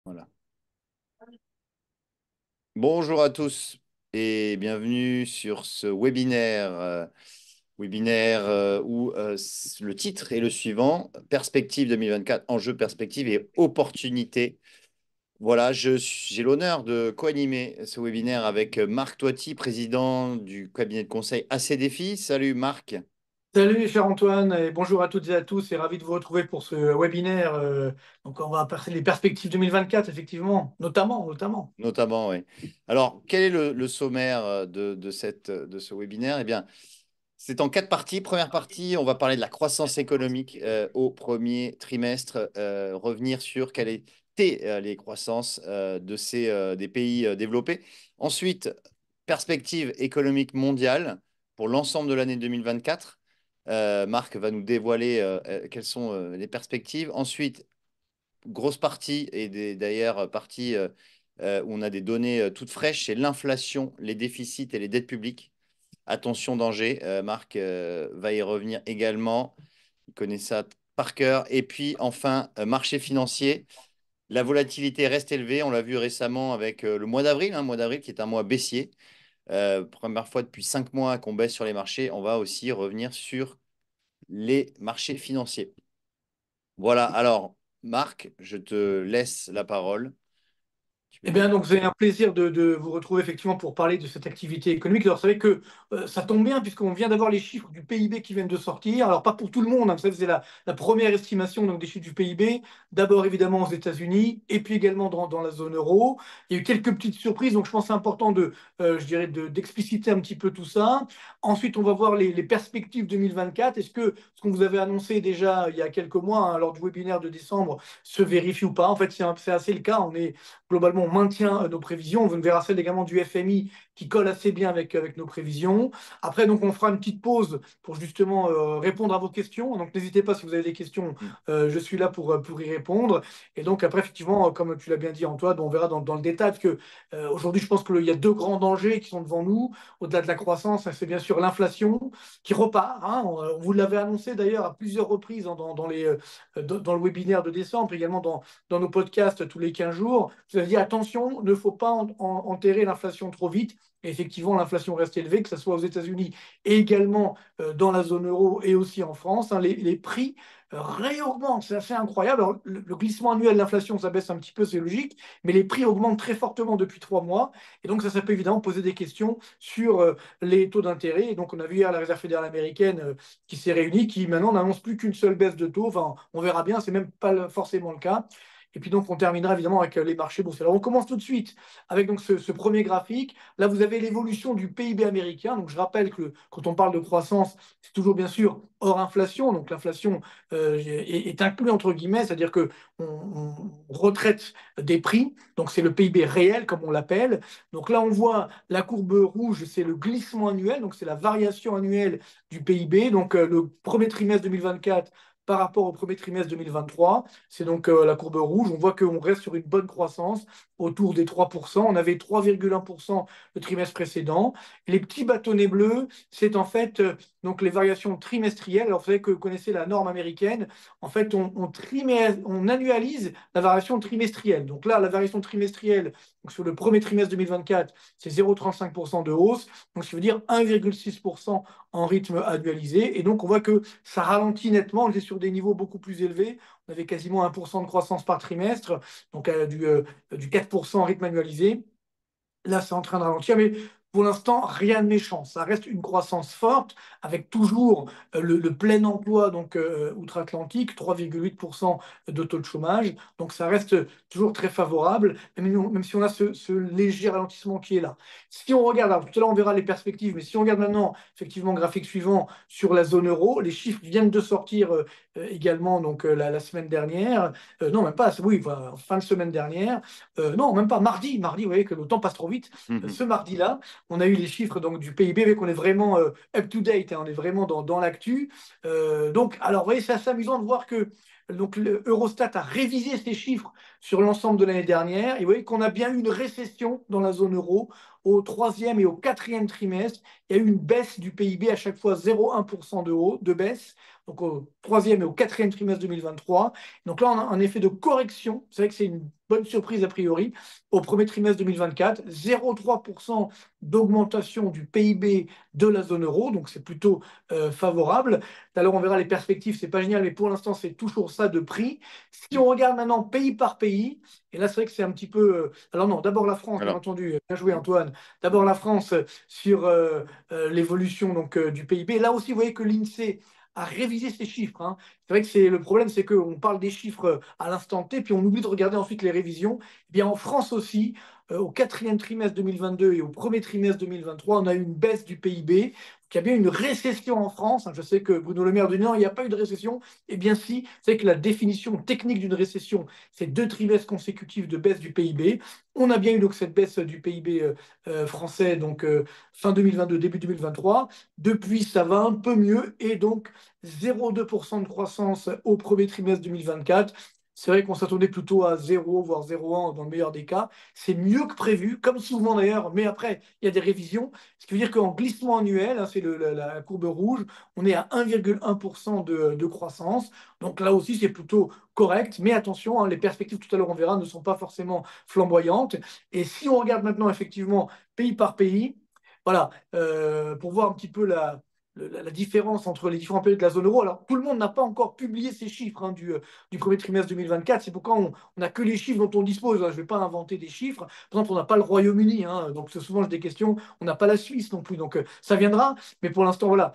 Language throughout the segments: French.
Voilà. Bonjour à tous et bienvenue sur ce webinaire où le titre est le suivant, Perspective 2024, enjeux, perspectives et opportunités. Voilà, j'ai l'honneur de co-animer ce webinaire avec Marc Toiti, président du cabinet de conseil AC Défi. Salut Marc. Salut cher Antoine et bonjour à toutes et à tous et ravi de vous retrouver pour ce webinaire. Donc on va passer les perspectives 2024 effectivement, notamment. Notamment, oui. Alors, quel est le sommaire de ce webinaire? Eh bien, c'est en quatre parties. Première partie, on va parler de la croissance économique au premier trimestre, revenir sur quelles étaient les croissances des pays développés. Ensuite, perspective économique mondiale pour l'ensemble de l'année 2024. Marc va nous dévoiler quelles sont les perspectives. Ensuite, grosse partie, et d'ailleurs partie où on a des données toutes fraîches, c'est l'inflation, les déficits et les dettes publiques. Attention, danger. Marc va y revenir également. Il connaît ça par cœur. Et puis enfin, marché financier. La volatilité reste élevée. On l'a vu récemment avec le mois d'avril, mois d'avril qui est un mois baissier. Première fois depuis 5 mois qu'on baisse sur les marchés. On va aussi revenir sur les marchés financiers. Voilà. Alors, Marc, je te laisse la parole. Tu peux Eh nous... bien, donc, c'est un plaisir de vous retrouver effectivement pour parler de cette activité économique. Alors, vous savez que ça tombe bien puisqu'on vient d'avoir les chiffres du PIB qui viennent de sortir. Alors, pas pour tout le monde, hein, vous savez, c'est la première estimation donc, des chiffres du PIB. D'abord, évidemment, aux États-Unis et puis également dans la zone euro. Il y a eu quelques petites surprises, donc je pense que c'est important je dirais, d'expliciter un petit peu tout ça. Ensuite, on va voir les perspectives 2024. Est-ce que ce qu'on vous avait annoncé déjà il y a quelques mois, hein, lors du webinaire de décembre, se vérifie ou pas? En fait, c'est assez le cas. Globalement, on maintient nos prévisions. On verra celle également du FMI qui colle assez bien avec nos prévisions. Après, donc, on fera une petite pause pour justement répondre à vos questions. Donc, n'hésitez pas si vous avez des questions, Mm, je suis là pour y répondre. Et donc, après, effectivement, comme tu l'as bien dit, Antoine, on verra dans le détail, parce que aujourd'hui, je pense qu'il y a deux grands dangers qui sont devant nous, au-delà de la croissance. C'est bien sûr l'inflation qui repart, hein. On vous l'avait annoncé d'ailleurs à plusieurs reprises, hein, dans le webinaire de décembre, également dans nos podcasts tous les 15 jours. Je vous dit attention, il ne faut pas enterrer l'inflation trop vite. Et effectivement, l'inflation reste élevée, que ce soit aux États-Unis et également dans la zone euro et aussi en France, hein. Les prix réaugmentent, c'est assez incroyable. Alors, le glissement annuel de l'inflation, ça baisse un petit peu, c'est logique, mais les prix augmentent très fortement depuis 3 mois. Et donc, ça peut évidemment poser des questions sur les taux d'intérêt. Et donc, on a vu hier la Réserve fédérale américaine qui s'est réunie, qui maintenant n'annonce plus qu'une seule baisse de taux. Enfin, on verra bien, c'est même pas forcément le cas. Et puis donc, on terminera évidemment avec les marchés boursiers. Alors, on commence tout de suite avec donc ce premier graphique. Là, vous avez l'évolution du PIB américain. Donc, je rappelle que quand on parle de croissance, c'est toujours bien sûr hors inflation. Donc, l'inflation est inclue entre guillemets, c'est-à-dire que on retraite des prix. Donc, c'est le PIB réel, comme on l'appelle. Donc là, on voit la courbe rouge, c'est le glissement annuel. Donc, c'est la variation annuelle du PIB. Donc, le premier trimestre 2024 par rapport au premier trimestre 2023. C'est donc la courbe rouge. On voit qu'on reste sur une bonne croissance autour des 3%. On avait 3,1% le trimestre précédent. Les petits bâtonnets bleus, c'est en fait donc les variations trimestrielles. Alors, vous savez que vous connaissez la norme américaine. En fait, on annualise la variation trimestrielle. Donc là, la variation trimestrielle, donc sur le premier trimestre 2024, c'est 0,35% de hausse. Donc, ça veut dire 1,6% en rythme annualisé. Et donc, on voit que ça ralentit nettement. On est sur des niveaux beaucoup plus élevés. On avait quasiment 1% de croissance par trimestre, donc du 4% en rythme annualisé. Là, c'est en train de ralentir, mais pour l'instant, rien de méchant. Ça reste une croissance forte, avec toujours le plein emploi donc outre-Atlantique, 3,8% de taux de chômage. Donc, ça reste toujours très favorable, même si on a ce léger ralentissement qui est là. Si on regarde, alors, tout à l'heure, on verra les perspectives, mais si on regarde maintenant, effectivement, graphique suivant, sur la zone euro, les chiffres viennent de sortir également donc, la semaine dernière. Non, même pas, oui, enfin, fin de semaine dernière. Non, même pas mardi. Mardi, vous voyez que le temps passe trop vite. Ce mhm. mardi-là, on a eu les chiffres donc, du PIB, mais qu'on est vraiment up-to-date, hein, on est vraiment dans l'actu. Donc, alors, vous voyez, c'est assez amusant de voir que Donc, Eurostat a révisé ces chiffres sur l'ensemble de l'année dernière. Et vous voyez qu'on a bien eu une récession dans la zone euro au troisième et au quatrième trimestre. Il y a eu une baisse du PIB à chaque fois 0,1% de baisse. Donc, au troisième et au quatrième trimestre 2023. Donc là, on a un effet de correction. C'est vrai que c'est une bonne surprise a priori. Au premier trimestre 2024, 0,3% d'augmentation du PIB de la zone euro. Donc, c'est plutôt favorable. Tout à l'heure, on verra les perspectives. C'est pas génial, mais pour l'instant, c'est toujours ça de prix. Si on regarde maintenant pays par pays, et là, c'est vrai que c'est un petit peu. Alors, non, d'abord la France, bien Alors, entendu. Bien joué, Antoine. D'abord la France sur l'évolution du PIB. Là aussi, vous voyez que l'INSEE a révisé ses chiffres. Hein. C'est vrai que le problème, c'est qu'on parle des chiffres à l'instant T, puis on oublie de regarder ensuite les révisions. Eh bien, en France aussi, au quatrième trimestre 2022 et au premier trimestre 2023, on a eu une baisse du PIB. Il y a bien une récession en France. Je sais que Bruno Le Maire dit non, il n'y a pas eu de récession. Eh bien, si, c'est que la définition technique d'une récession, c'est 2 trimestres consécutifs de baisse du PIB. On a bien eu donc cette baisse du PIB français, donc fin 2022, début 2023. Depuis, ça va un peu mieux et donc 0,2% de croissance au premier trimestre 2024. C'est vrai qu'on s'attendait plutôt à 0, voire 0,1 dans le meilleur des cas. C'est mieux que prévu, comme souvent d'ailleurs, mais après, il y a des révisions. Ce qui veut dire qu'en glissement annuel, hein, c'est la courbe rouge, on est à 1,1% de croissance. Donc là aussi, c'est plutôt correct. Mais attention, hein, les perspectives, tout à l'heure, on verra, ne sont pas forcément flamboyantes. Et si on regarde maintenant, effectivement, pays par pays, voilà, pour voir un petit peu la différence entre les différents pays de la zone euro. Alors, tout le monde n'a pas encore publié ces chiffres hein, du premier trimestre 2024. C'est pourquoi on n'a que les chiffres dont on dispose. Hein. Je ne vais pas inventer des chiffres. Par exemple, on n'a pas le Royaume-Uni. Hein, donc, c'est souvent des questions. On n'a pas la Suisse non plus. Donc, ça viendra. Mais pour l'instant, voilà.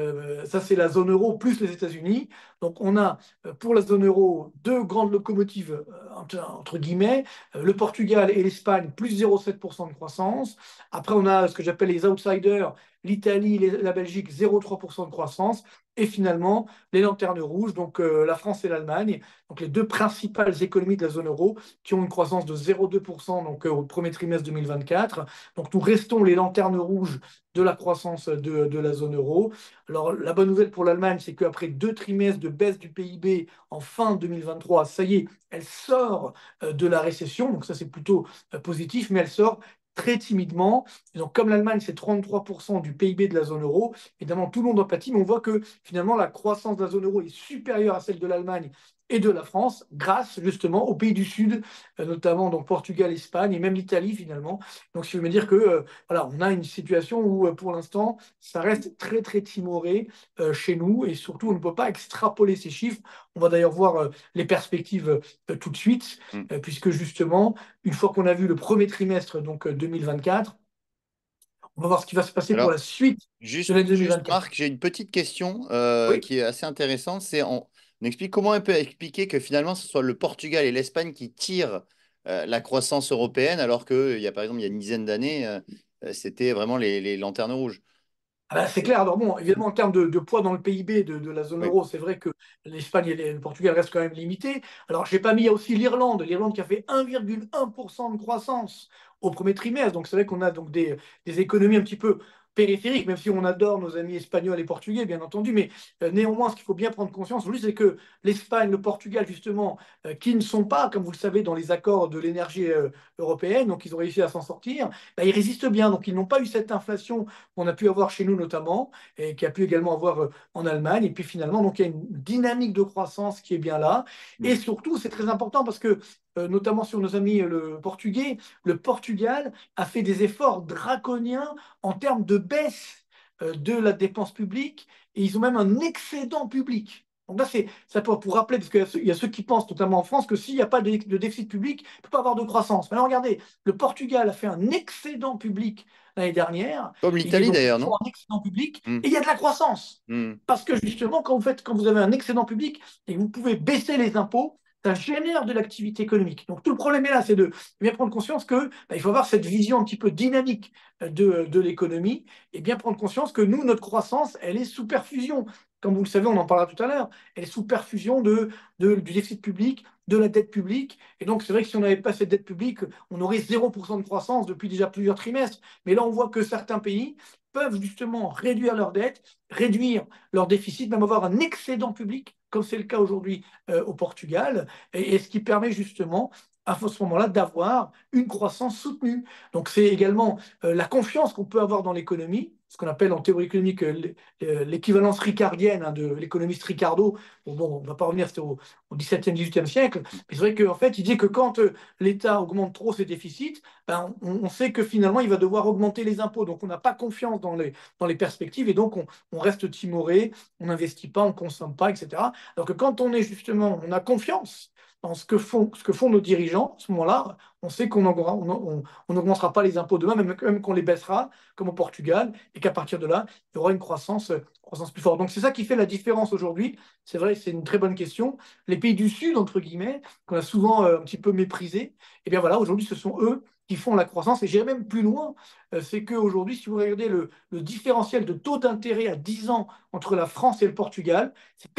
Ça, c'est la zone euro plus les États-Unis. Donc, on a pour la zone euro deux grandes locomotives, entre guillemets, le Portugal et l'Espagne, plus 0,7% de croissance. Après, on a ce que j'appelle les outsiders, l'Italie, la Belgique, 0,3% de croissance. Et finalement, les lanternes rouges, donc la France et l'Allemagne, donc les deux principales économies de la zone euro, qui ont une croissance de 0,2% donc, au premier trimestre 2024. Donc nous restons les lanternes rouges de la croissance de la zone euro. Alors la bonne nouvelle pour l'Allemagne, c'est qu'après 2 trimestres de baisse du PIB en fin 2023, ça y est, elle sort de la récession. Donc ça, c'est plutôt positif, mais elle sort très timidement. Et donc, comme l'Allemagne, c'est 33% du PIB de la zone euro, évidemment, tout le monde en pâtit, mais on voit que finalement, la croissance de la zone euro est supérieure à celle de l'Allemagne et de la France, grâce justement aux pays du Sud, notamment donc Portugal, Espagne et même l'Italie finalement. Donc, ce qui veut dire que voilà, on a une situation où pour l'instant, ça reste très très timoré chez nous et surtout, on ne peut pas extrapoler ces chiffres. On va d'ailleurs voir les perspectives tout de suite, mm. puisque justement, une fois qu'on a vu le premier trimestre donc 2024, on va voir ce qui va se passer pour la Alors, suite de l'année juste 2024. Marc, j'ai une petite question Oui. qui est assez intéressante. On explique comment on peut expliquer que finalement ce soit le Portugal et l'Espagne qui tirent la croissance européenne, alors que il y a par exemple il y a une dizaine d'années, c'était vraiment les lanternes rouges. Ah ben, c'est clair. Alors bon, évidemment, en termes de poids dans le PIB de la zone Oui, euro, c'est vrai que l'Espagne et le Portugal restent quand même limités. Alors, je n'ai pas mis, il y a aussi l'Irlande qui a fait 1,1% de croissance au premier trimestre. Donc, c'est vrai qu'on a donc des économies un petit peu périphériques, même si on adore nos amis espagnols et portugais, bien entendu. Mais néanmoins, ce qu'il faut bien prendre conscience, aujourd'hui, c'est que l'Espagne, le Portugal, justement, qui ne sont pas, comme vous le savez, dans les accords de l'énergie européenne, donc ils ont réussi à s'en sortir, ben, ils résistent bien. Donc, ils n'ont pas eu cette inflation qu'on a pu avoir chez nous notamment, et qui a pu également avoir en Allemagne. Et puis finalement, donc, il y a une dynamique de croissance qui est bien là. Et mm. surtout, c'est très important parce que, notamment sur nos amis le portugais, le Portugal a fait des efforts draconiens en termes de baisse de la dépense publique, et ils ont même un excédent public. Donc là, c'est ça pour rappeler, parce qu'il y a ceux qui pensent, notamment en France, que s'il n'y a pas de déficit public, il ne peut pas avoir de croissance. Maintenant, regardez, le Portugal a fait un excédent public l'année dernière. Comme Il est l'Italie donc d'ailleurs, toujours non? en excédent public Mm, et il y a de la croissance. mm. Parce que justement, quand vous avez un excédent public et que vous pouvez baisser les impôts, ça génère de l'activité économique. Donc tout le problème est là, c'est de bien prendre conscience que il faut avoir cette vision un petit peu dynamique de l'économie et bien prendre conscience que nous, notre croissance, elle est sous perfusion. Comme vous le savez, on en parlera tout à l'heure, elle est sous perfusion du déficit public, de la dette publique. Et donc, c'est vrai que si on n'avait pas cette dette publique, on aurait 0% de croissance depuis déjà plusieurs trimestres. Mais là, on voit que certains pays peuvent justement réduire leur dette, réduire leur déficit, même avoir un excédent public comme c'est le cas aujourd'hui au Portugal, et ce qui permet justement à ce moment-là d'avoir une croissance soutenue. Donc c'est également la confiance qu'on peut avoir dans l'économie, ce qu'on appelle en théorie économique l'équivalence ricardienne hein, de l'économiste Ricardo. Bon, on ne va pas revenir, c'était au XVIIe, XVIIIe siècle, mais c'est vrai qu'en fait, il dit que quand l'État augmente trop ses déficits, ben, on sait que finalement, il va devoir augmenter les impôts. Donc on n'a pas confiance dans les perspectives et donc on reste timoré, on n'investit pas, on ne consomme pas, etc. Alors que quand on est justement, on a confiance dans ce que font nos dirigeants, à ce moment-là, on sait qu'on n'augmentera pas les impôts demain, même qu'on les baissera, comme au Portugal, et qu'à partir de là, il y aura une croissance plus forte. Donc c'est ça qui fait la différence aujourd'hui. C'est vrai, c'est une très bonne question. Les pays du Sud, entre guillemets, qu'on a souvent un petit peu méprisés, et bien voilà, aujourd'hui, ce sont eux qui font la croissance. Et j'irai même plus loin, c'est qu'aujourd'hui, si vous regardez le différentiel de taux d'intérêt à 10 ans entre la France et le Portugal,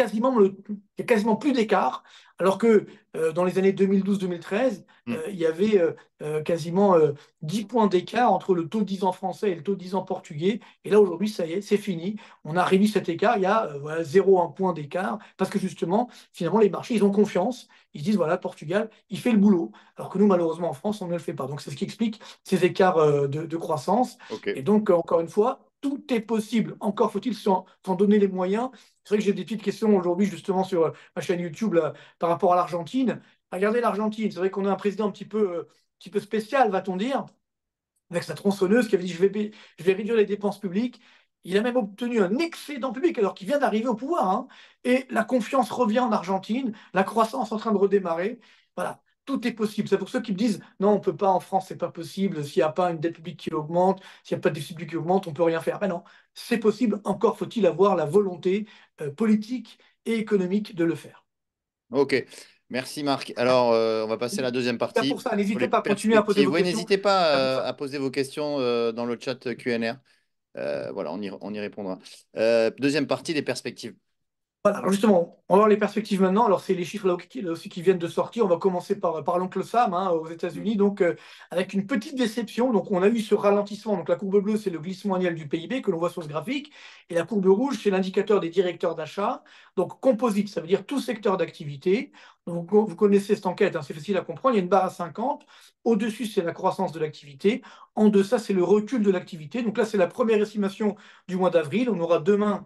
il y a quasiment plus d'écart, alors que dans les années 2012-2013, Hmm. il y avait quasiment 10 points d'écart entre le taux de 10 ans français et le taux de 10 ans portugais. Et là, aujourd'hui, ça y est, c'est fini. On a réduit cet écart. Il y a voilà, 0,1 point d'écart parce que justement, finalement, les marchés, ils ont confiance. Ils se disent, voilà, Portugal, il fait le boulot. Alors que nous, malheureusement, en France, on ne le fait pas. Donc, c'est ce qui explique ces écarts de croissance. Ok. Et donc, encore une fois, tout est possible. Encore faut-il s'en donner les moyens. C'est vrai que j'ai des petites questions aujourd'hui, justement, sur ma chaîne YouTube là, par rapport à l'Argentine. Regardez l'Argentine. C'est vrai qu'on a un président un petit peu spécial, va-t-on dire, avec sa tronçonneuse qui avait dit je vais réduire les dépenses publiques. Il a même obtenu un excédent public alors qu'il vient d'arriver au pouvoir. Hein. Et la confiance revient en Argentine, la croissance est en train de redémarrer. Voilà, tout est possible. C'est pour ceux qui me disent non, on ne peut pas en France, c'est pas possible. S'il n'y a pas une dette publique qui augmente, s'il n'y a pas de déficit public qui augmente, on ne peut rien faire. Ben non, c'est possible. Encore faut-il avoir la volonté politique et économique de le faire. Ok. Merci Marc. Alors, on va passer à la deuxième Là partie pour ça, sur n'hésitez les pas à continuer à poser perspectives. vos Oui, questions. n'hésitez pas Là pour ça. à poser vos questions dans le chat Q&R. Voilà, on y répondra. Deuxième partie, les perspectives. Voilà, alors justement, on va voir les perspectives maintenant. Alors, c'est les chiffres là aussi qui viennent de sortir. On va commencer par l'oncle Sam hein, aux Mm. États-Unis. Donc, avec une petite déception. Donc, on a eu ce ralentissement. Donc, la courbe bleue, c'est le glissement annuel du PIB que l'on voit sur ce graphique. Et la courbe rouge, c'est l'indicateur des directeurs d'achat. Donc, composite, ça veut dire tout secteur d'activité. Donc, vous connaissez cette enquête, hein, c'est facile à comprendre. Il y a une barre à 50. Au-dessus, c'est la croissance de l'activité. En deçà, c'est le recul de l'activité. Donc, là, c'est la première estimation du mois d'avril. On aura demain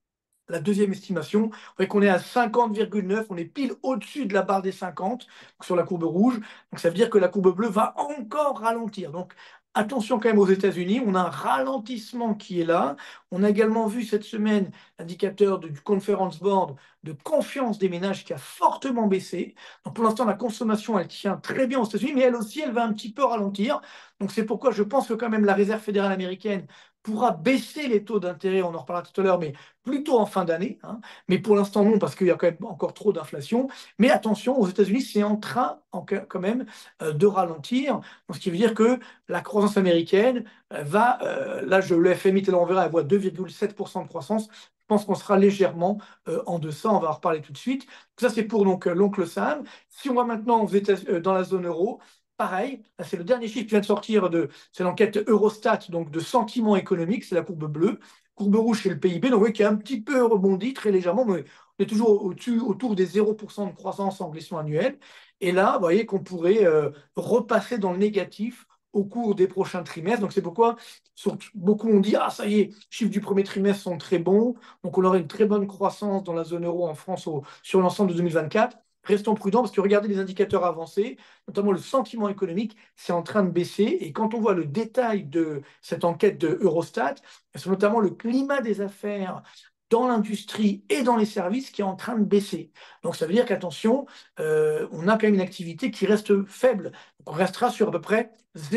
la deuxième estimation, vous voyez qu'on est à 50,9, on est pile au-dessus de la barre des 50 sur la courbe rouge. Donc ça veut dire que la courbe bleue va encore ralentir. Donc attention quand même aux États-Unis, on a un ralentissement qui est là. On a également vu cette semaine l'indicateur du Conference Board de confiance des ménages qui a fortement baissé. Donc pour l'instant, la consommation, elle tient très bien aux États-Unis, mais elle aussi, elle va un petit peu ralentir. Donc c'est pourquoi je pense que quand même la Réserve fédérale américaine pourra baisser les taux d'intérêt, on en reparlera tout à l'heure, mais plutôt en fin d'année. Hein. Mais pour l'instant, non, parce qu'il y a quand même encore trop d'inflation. Mais attention, aux États-Unis, c'est en train quand même de ralentir. Donc, ce qui veut dire que la croissance américaine va, là, le FMI, tel on verra, elle voit 2,7% de croissance. Je pense qu'on sera légèrement en deçà, on va en reparler tout de suite. Ça, c'est pour donc l'oncle Sam. Si on va maintenant dans la zone euro, pareil, c'est le dernier chiffre qui vient de sortir c'est l'enquête Eurostat, donc de sentiment économique, c'est la courbe bleue. Courbe rouge, c'est le PIB, donc oui, qui a un petit peu rebondi très légèrement, mais on est toujours autour des 0% de croissance en glissement annuel. Et là, vous voyez qu'on pourrait repasser dans le négatif au cours des prochains trimestres. Donc c'est pourquoi beaucoup ont dit, ah ça y est, les chiffres du premier trimestre sont très bons, donc on aura une très bonne croissance dans la zone euro en France sur l'ensemble de 2024. Restons prudents parce que regardez les indicateurs avancés, notamment le sentiment économique, c'est en train de baisser. Et quand on voit le détail de cette enquête de Eurostat, c'est notamment le climat des affaires dans l'industrie et dans les services qui est en train de baisser. Donc ça veut dire qu'attention, on a quand même une activité qui reste faible. Donc, on restera sur à peu près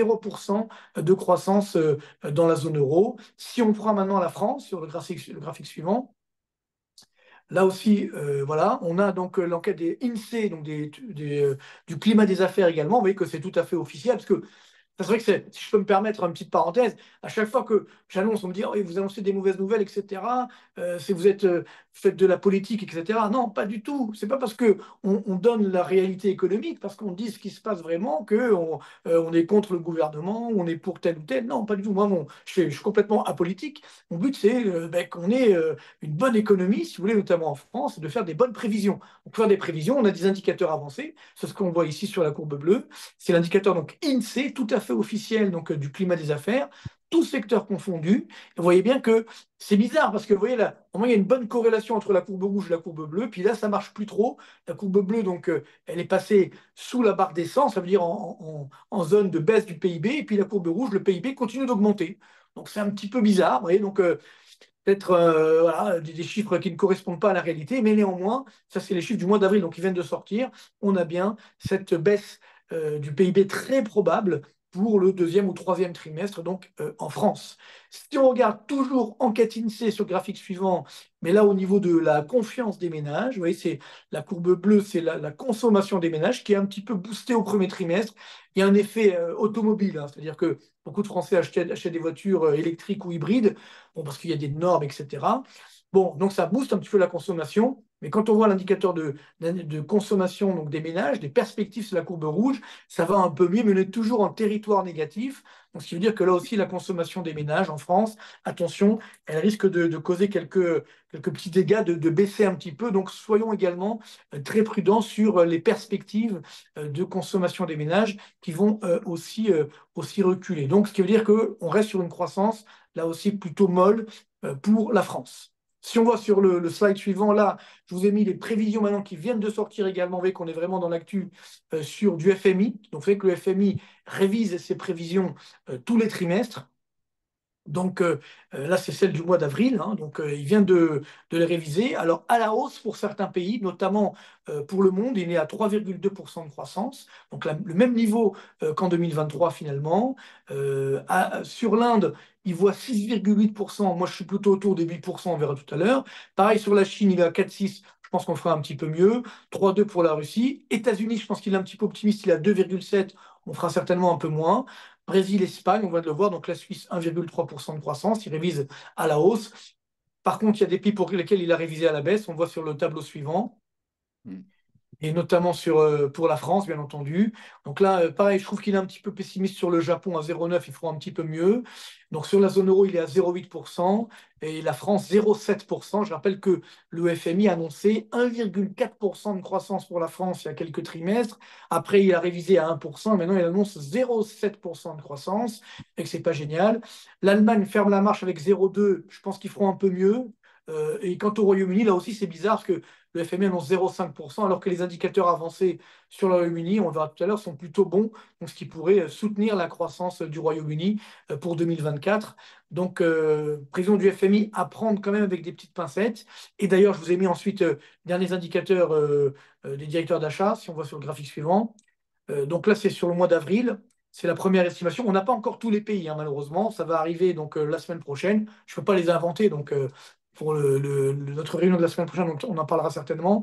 0% de croissance dans la zone euro. Si on prend maintenant la France, sur le graphique suivant, là aussi, voilà, on a donc l'enquête des INSEE, donc du climat des affaires également. Vous voyez que c'est tout à fait officiel, parce que c'est vrai que si je peux me permettre une petite parenthèse, à chaque fois que j'annonce, on me dit oh, vous annoncez des mauvaises nouvelles, etc. faites de la politique, etc. Non, pas du tout. C'est pas parce que on donne la réalité économique, parce qu'on dit ce qui se passe vraiment, que on est contre le gouvernement, on est pour tel ou tel. Non, pas du tout. Moi, je suis complètement apolitique. Mon but, c'est ben, qu'on ait une bonne économie, si vous voulez, notamment en France, et de faire des bonnes prévisions. Pour faire des prévisions, on a des indicateurs avancés. C'est ce qu'on voit ici sur la courbe bleue. C'est l'indicateur donc INSEE, tout à fait officiel donc, du climat des affaires, tous secteurs confondus. Et vous voyez bien que c'est bizarre parce que vous voyez là, au moins il y a une bonne corrélation entre la courbe rouge et la courbe bleue. Puis là, ça marche plus trop. La courbe bleue, donc, elle est passée sous la barre des 100, ça veut dire en zone de baisse du PIB. Et puis la courbe rouge, le PIB continue d'augmenter. Donc c'est un petit peu bizarre. Vous voyez, donc peut-être voilà, des chiffres qui ne correspondent pas à la réalité, mais néanmoins, ça c'est les chiffres du mois d'avril, donc ils viennent de sortir. On a bien cette baisse du PIB très probable pour le deuxième ou troisième trimestre, donc en France. Si on regarde toujours enquête INSEE sur le graphique suivant, mais là au niveau de la confiance des ménages, vous voyez, c'est la courbe bleue, c'est la consommation des ménages qui est un petit peu boostée au premier trimestre. Il y a un effet automobile, hein, c'est-à-dire que beaucoup de Français achètent des voitures électriques ou hybrides, bon, parce qu'il y a des normes, etc. Bon, donc ça booste un petit peu la consommation, mais quand on voit l'indicateur de consommation donc des ménages, des perspectives sur la courbe rouge, ça va un peu mieux, mais on est toujours en territoire négatif. Donc, ce qui veut dire que là aussi, la consommation des ménages en France, attention, elle risque de causer quelques petits dégâts, de baisser un petit peu. Donc, soyons également très prudents sur les perspectives de consommation des ménages qui vont aussi reculer. Donc, ce qui veut dire qu'on reste sur une croissance, là aussi, plutôt molle pour la France. Si on voit sur le slide suivant, là, je vous ai mis les prévisions maintenant qui viennent de sortir également. Vous voyez qu'on est vraiment dans l'actu sur du FMI. Donc, vous savez que le FMI révise ses prévisions tous les trimestres. Donc là, c'est celle du mois d'avril, hein, donc il vient de les réviser. Alors à la hausse pour certains pays, notamment pour le monde, il est à 3,2% de croissance, donc le même niveau qu'en 2023 finalement. Sur l'Inde, il voit 6,8%, moi je suis plutôt autour des 8%, on verra tout à l'heure. Pareil sur la Chine, il est à 4,6%. Je pense qu'on fera un petit peu mieux. 3,2 pour la Russie. États-Unis, je pense qu'il est un petit peu optimiste, il est à 2,7. On fera certainement un peu moins. Brésil, Espagne, on va le voir. Donc la Suisse, 1,3% de croissance. Il révise à la hausse. Par contre, il y a des pays pour lesquels il a révisé à la baisse. On voit sur le tableau suivant. Mm. Et notamment pour la France, bien entendu. Donc là, pareil, je trouve qu'il est un petit peu pessimiste sur le Japon à 0,9, il fera un petit peu mieux. Donc sur la zone euro, il est à 0,8% et la France 0,7%. Je rappelle que le FMI a annoncé 1,4% de croissance pour la France il y a quelques trimestres. Après, il a révisé à 1%. Maintenant, il annonce 0,7% de croissance et que c'est pas génial. L'Allemagne ferme la marche avec 0,2. Je pense qu'ils feront un peu mieux. Et quant au Royaume-Uni, là aussi, c'est bizarre parce que le FMI annonce 0,5%, alors que les indicateurs avancés sur le Royaume-Uni, on le verra tout à l'heure, sont plutôt bons, donc ce qui pourrait soutenir la croissance du Royaume-Uni pour 2024. Donc, prévision du FMI à prendre quand même avec des petites pincettes. Et d'ailleurs, je vous ai mis ensuite derniers indicateurs des directeurs d'achat, si on voit sur le graphique suivant. Donc là, c'est sur le mois d'avril. C'est la première estimation. On n'a pas encore tous les pays, hein, malheureusement. Ça va arriver donc la semaine prochaine. Je ne peux pas les inventer, donc pour notre réunion de la semaine prochaine, on en parlera certainement.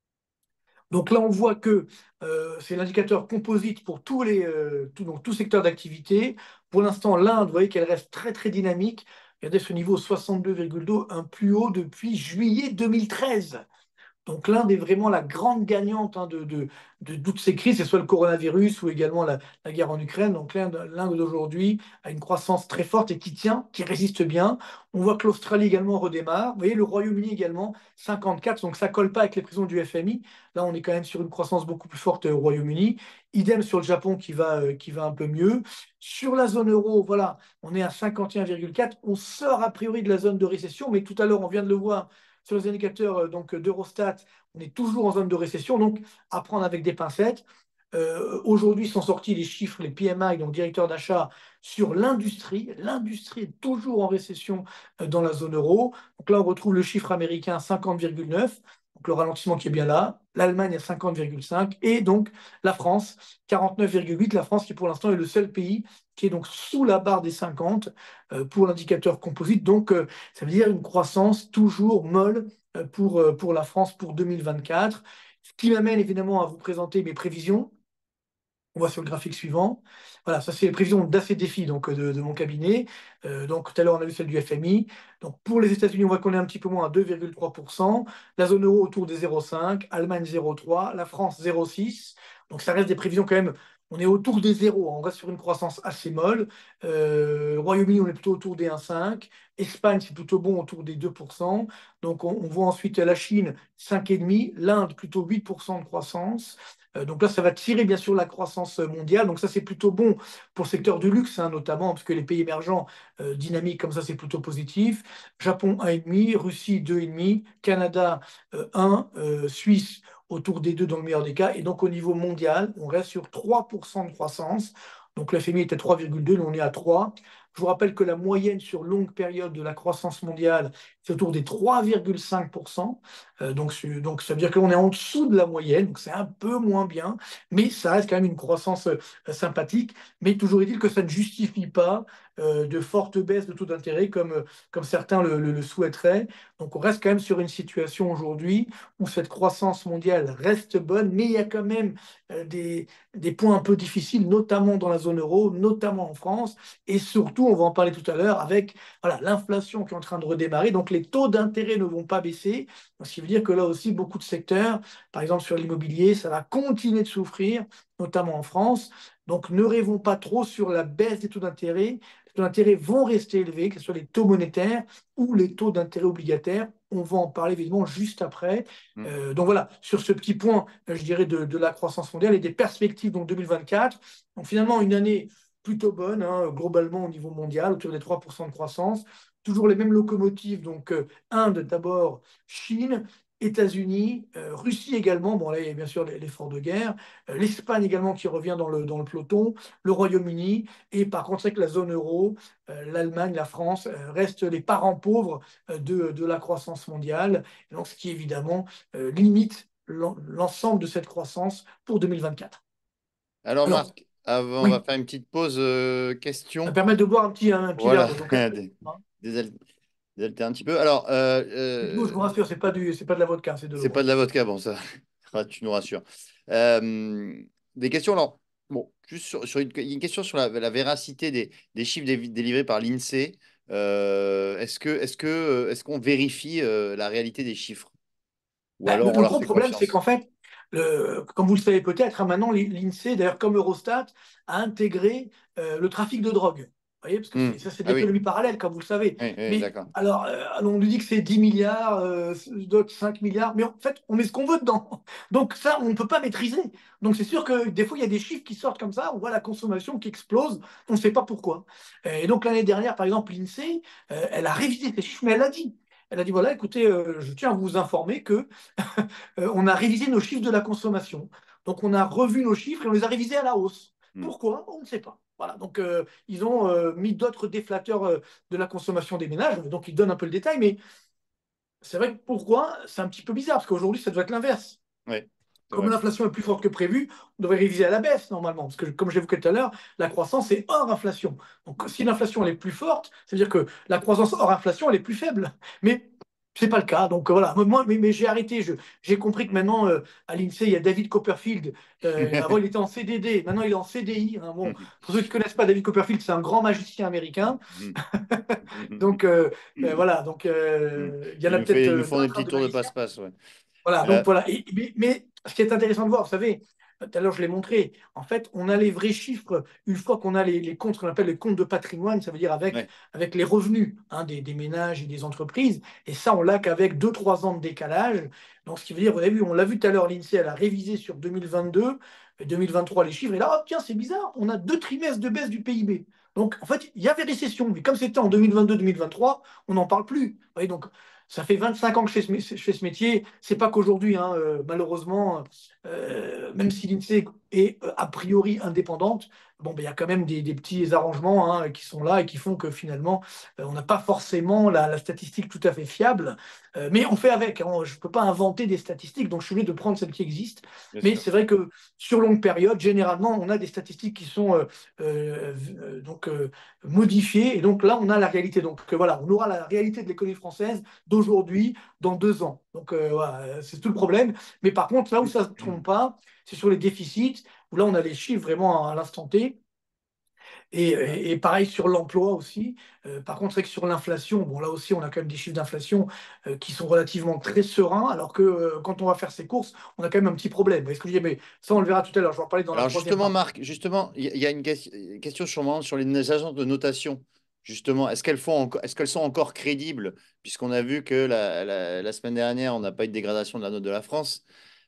Donc là, on voit que c'est l'indicateur composite pour donc, tout secteur d'activité. Pour l'instant, l'Inde, vous voyez qu'elle reste très très dynamique. Regardez ce niveau 62,2, un plus haut depuis juillet 2013. Donc l'Inde est vraiment la grande gagnante hein, de toutes ces crises, c'est soit le coronavirus ou également la guerre en Ukraine. Donc l'Inde d'aujourd'hui a une croissance très forte et qui tient, qui résiste bien. On voit que l'Australie également redémarre. Vous voyez, le Royaume-Uni également, 54, donc ça colle pas avec les prévisions du FMI. Là, on est quand même sur une croissance beaucoup plus forte au Royaume-Uni. Idem sur le Japon qui va un peu mieux. Sur la zone euro, voilà, on est à 51,4. On sort a priori de la zone de récession, mais tout à l'heure, on vient de le voir sur les indicateurs donc d'Eurostat, on est toujours en zone de récession, donc à prendre avec des pincettes. Aujourd'hui sont sortis les chiffres, les PMI, donc directeurs d'achat, sur l'industrie. L'industrie est toujours en récession dans la zone euro. Donc là, on retrouve le chiffre américain 50,9, donc le ralentissement qui est bien là. L'Allemagne à 50,5 et donc la France 49,8. La France qui pour l'instant est le seul pays qui est donc sous la barre des 50 pour l'indicateur composite. Donc ça veut dire une croissance toujours molle pour la France pour 2024. Ce qui m'amène évidemment à vous présenter mes prévisions. On voit sur le graphique suivant. Voilà, ça c'est les prévisions d'ACDFI, donc de mon cabinet. Donc tout à l'heure, on a vu celle du FMI. Donc pour les États-Unis, on voit qu'on est un petit peu moins à 2,3%. La zone euro autour des 0,5, Allemagne 0,3, la France 0,6. Donc ça reste des prévisions quand même. On est autour des zéros, on reste sur une croissance assez molle. Royaume-Uni, on est plutôt autour des 1,5. Espagne, c'est plutôt bon, autour des 2%. Donc on voit ensuite la Chine 5,5, l'Inde plutôt 8% de croissance. Donc là, ça va tirer bien sûr la croissance mondiale. Donc ça, c'est plutôt bon pour le secteur du luxe, hein, notamment, parce que les pays émergents dynamiques comme ça, c'est plutôt positif. Japon 1,5, Russie 2,5, Canada 1, Suisse autour des 2 dans le meilleur des cas. Et donc au niveau mondial, on reste sur 3% de croissance. Donc le FMI était 3,2, nous on est à 3. Je vous rappelle que la moyenne sur longue période de la croissance mondiale, c'est autour des 3,5%. Donc, ça veut dire qu'on est en dessous de la moyenne, donc c'est un peu moins bien, mais ça reste quand même une croissance sympathique. Mais toujours est-il que ça ne justifie pas de fortes baisses de taux d'intérêt comme certains le souhaiteraient. Donc on reste quand même sur une situation aujourd'hui où cette croissance mondiale reste bonne, mais il y a quand même des points un peu difficiles, notamment dans la zone euro, notamment en France, et surtout, on va en parler tout à l'heure, avec voilà, l'inflation qui est en train de redémarrer. Donc les taux d'intérêt ne vont pas baisser. Ce qui veut dire que là aussi, beaucoup de secteurs, par exemple sur l'immobilier, ça va continuer de souffrir, notamment en France. Donc ne rêvons pas trop sur la baisse des taux d'intérêt. Les taux d'intérêt vont rester élevés, que ce soit les taux monétaires ou les taux d'intérêt obligataires. On va en parler évidemment juste après. Mm. Donc voilà, sur ce petit point, je dirais, de la croissance mondiale et des perspectives donc 2024. Donc finalement, une année plutôt bonne, hein, globalement au niveau mondial, autour des 3% de croissance. Toujours les mêmes locomotives, donc Inde d'abord, Chine, États-Unis, Russie également. Bon, là, il y a bien sûr l'effort de guerre. L'Espagne également qui revient dans le peloton. Le Royaume-Uni. Et par contre, c'est que la zone euro, l'Allemagne, la France restent les parents pauvres de la croissance mondiale. Et donc, ce qui évidemment limite l'ensemble de cette croissance pour 2024. Alors, Alors, Marc, avant, on va oui, faire une petite pause ça question. permet de boire un petit verre Voilà, d'eau. Donc, allez, Dé- hein. désal- désaltérer un petit peu. Alors, C'est de l'eau, je vous rassure, c'est pas de la vodka, c'est de c'est l'eau, pas hein. de la vodka, bon, ça, tu nous rassures. Des questions, alors, bon, juste une question sur la véracité des chiffres délivrés par l'INSEE. Est-ce qu'on vérifie la réalité des chiffres? Ou Bah, alors on le leur gros fait problème, c'est confiance? qu'en fait, comme vous le savez peut-être, hein, maintenant, l'INSEE, d'ailleurs comme Eurostat, a intégré le trafic de drogue. Vous voyez, parce que Hmm. ça, c'est de Ah oui, l'économie parallèle, comme vous le savez. oui, oui, Mais d'accord. alors, on nous dit que c'est 10 milliards, d'autres 5 milliards, mais en fait, on met ce qu'on veut dedans. Donc ça, on ne peut pas maîtriser. Donc c'est sûr que des fois, il y a des chiffres qui sortent comme ça, on voit la consommation qui explose, on ne sait pas pourquoi. Et donc l'année dernière, par exemple, l'INSEE, elle a révisé ces chiffres, mais elle a dit. Elle a dit, voilà, écoutez, je tiens à vous informer que on a révisé nos chiffres de la consommation. Donc, on a revu nos chiffres et on les a révisés à la hausse. Hmm. Pourquoi? On ne sait pas. Voilà, donc ils ont mis d'autres déflateurs de la consommation des ménages, donc ils donnent un peu le détail, mais c'est vrai que pourquoi? C'est un petit peu bizarre, parce qu'aujourd'hui, ça doit être l'inverse. Oui, c'est Comme vrai. l'inflation est plus forte que prévu, on devrait réviser à la baisse normalement, parce que comme j'évoquais tout à l'heure, la croissance est hors inflation. Donc Hmm. si l'inflation elle est plus forte, c'est-à-dire que la croissance hors inflation elle est plus faible. Mais c'est pas le cas. Donc voilà, moi, mais j'ai arrêté. J'ai compris que maintenant à l'INSEE il y a David Copperfield. Avant il était en CDD, maintenant il est en CDI, hein. Bon, pour ceux qui connaissent pas David Copperfield, c'est un grand magicien américain. Donc voilà, donc il y en a peut-être Ils nous font des d'autres, hein, petits de tours de magiciens. passe-passe, ouais. Voilà, Euh, donc voilà. Mais ce qui est intéressant de voir, vous savez, tout à l'heure je l'ai montré, en fait, on a les vrais chiffres une fois qu'on a les comptes, qu'on appelle les comptes de patrimoine, ça veut dire avec, ouais. avec les revenus, hein, des ménages et des entreprises. Et ça, on l'a qu'avec 2 3 ans de décalage. Donc ce qui veut dire, vous avez vu, on l'a vu tout à l'heure, l'INSEE, elle a révisé sur 2022, 2023 les chiffres, et là, oh, tiens, c'est bizarre, on a 2 trimestres de baisse du PIB. Donc en fait, il y avait récession, mais comme c'était en 2022-2023, on n'en parle plus. Vous voyez, donc ça fait 25 ans que je fais ce métier. C'est pas qu'aujourd'hui, hein, malheureusement, même si l'INSEE est a priori indépendante, bon, ben, il y a quand même des petits arrangements, hein, qui sont là et qui font que finalement, on n'a pas forcément la statistique tout à fait fiable. Mais on fait avec, hein. Je ne peux pas inventer des statistiques, donc je suis obligé de prendre celles qui existent. Bien Mais sûr. c'est vrai que sur longue période, généralement, on a des statistiques qui sont donc modifiées. Et donc là, on a la réalité. Donc voilà, on aura la réalité de l'économie française d'aujourd'hui dans 2 ans. Donc voilà, c'est tout le problème. Mais par contre, là où ça ne se trompe pas, c'est sur les déficits. où là, on a les chiffres vraiment à l'instant T. Et, Ouais. et pareil sur l'emploi aussi. Par contre, c'est vrai que sur l'inflation, bon, là aussi, on a quand même des chiffres d'inflation qui sont relativement très sereins, alors que quand on va faire ses courses, on a quand même un petit problème. Vous voyez ce que je dis? Mais ça, on le verra tout à l'heure. Je vais en parler dans la Alors troisième justement, partie. Marc, justement, il y a une question sur les agences de notation. Justement, est-ce qu'elles sont encore crédibles? Puisqu'on a vu que la semaine dernière, on n'a pas eu de dégradation de la note de la France.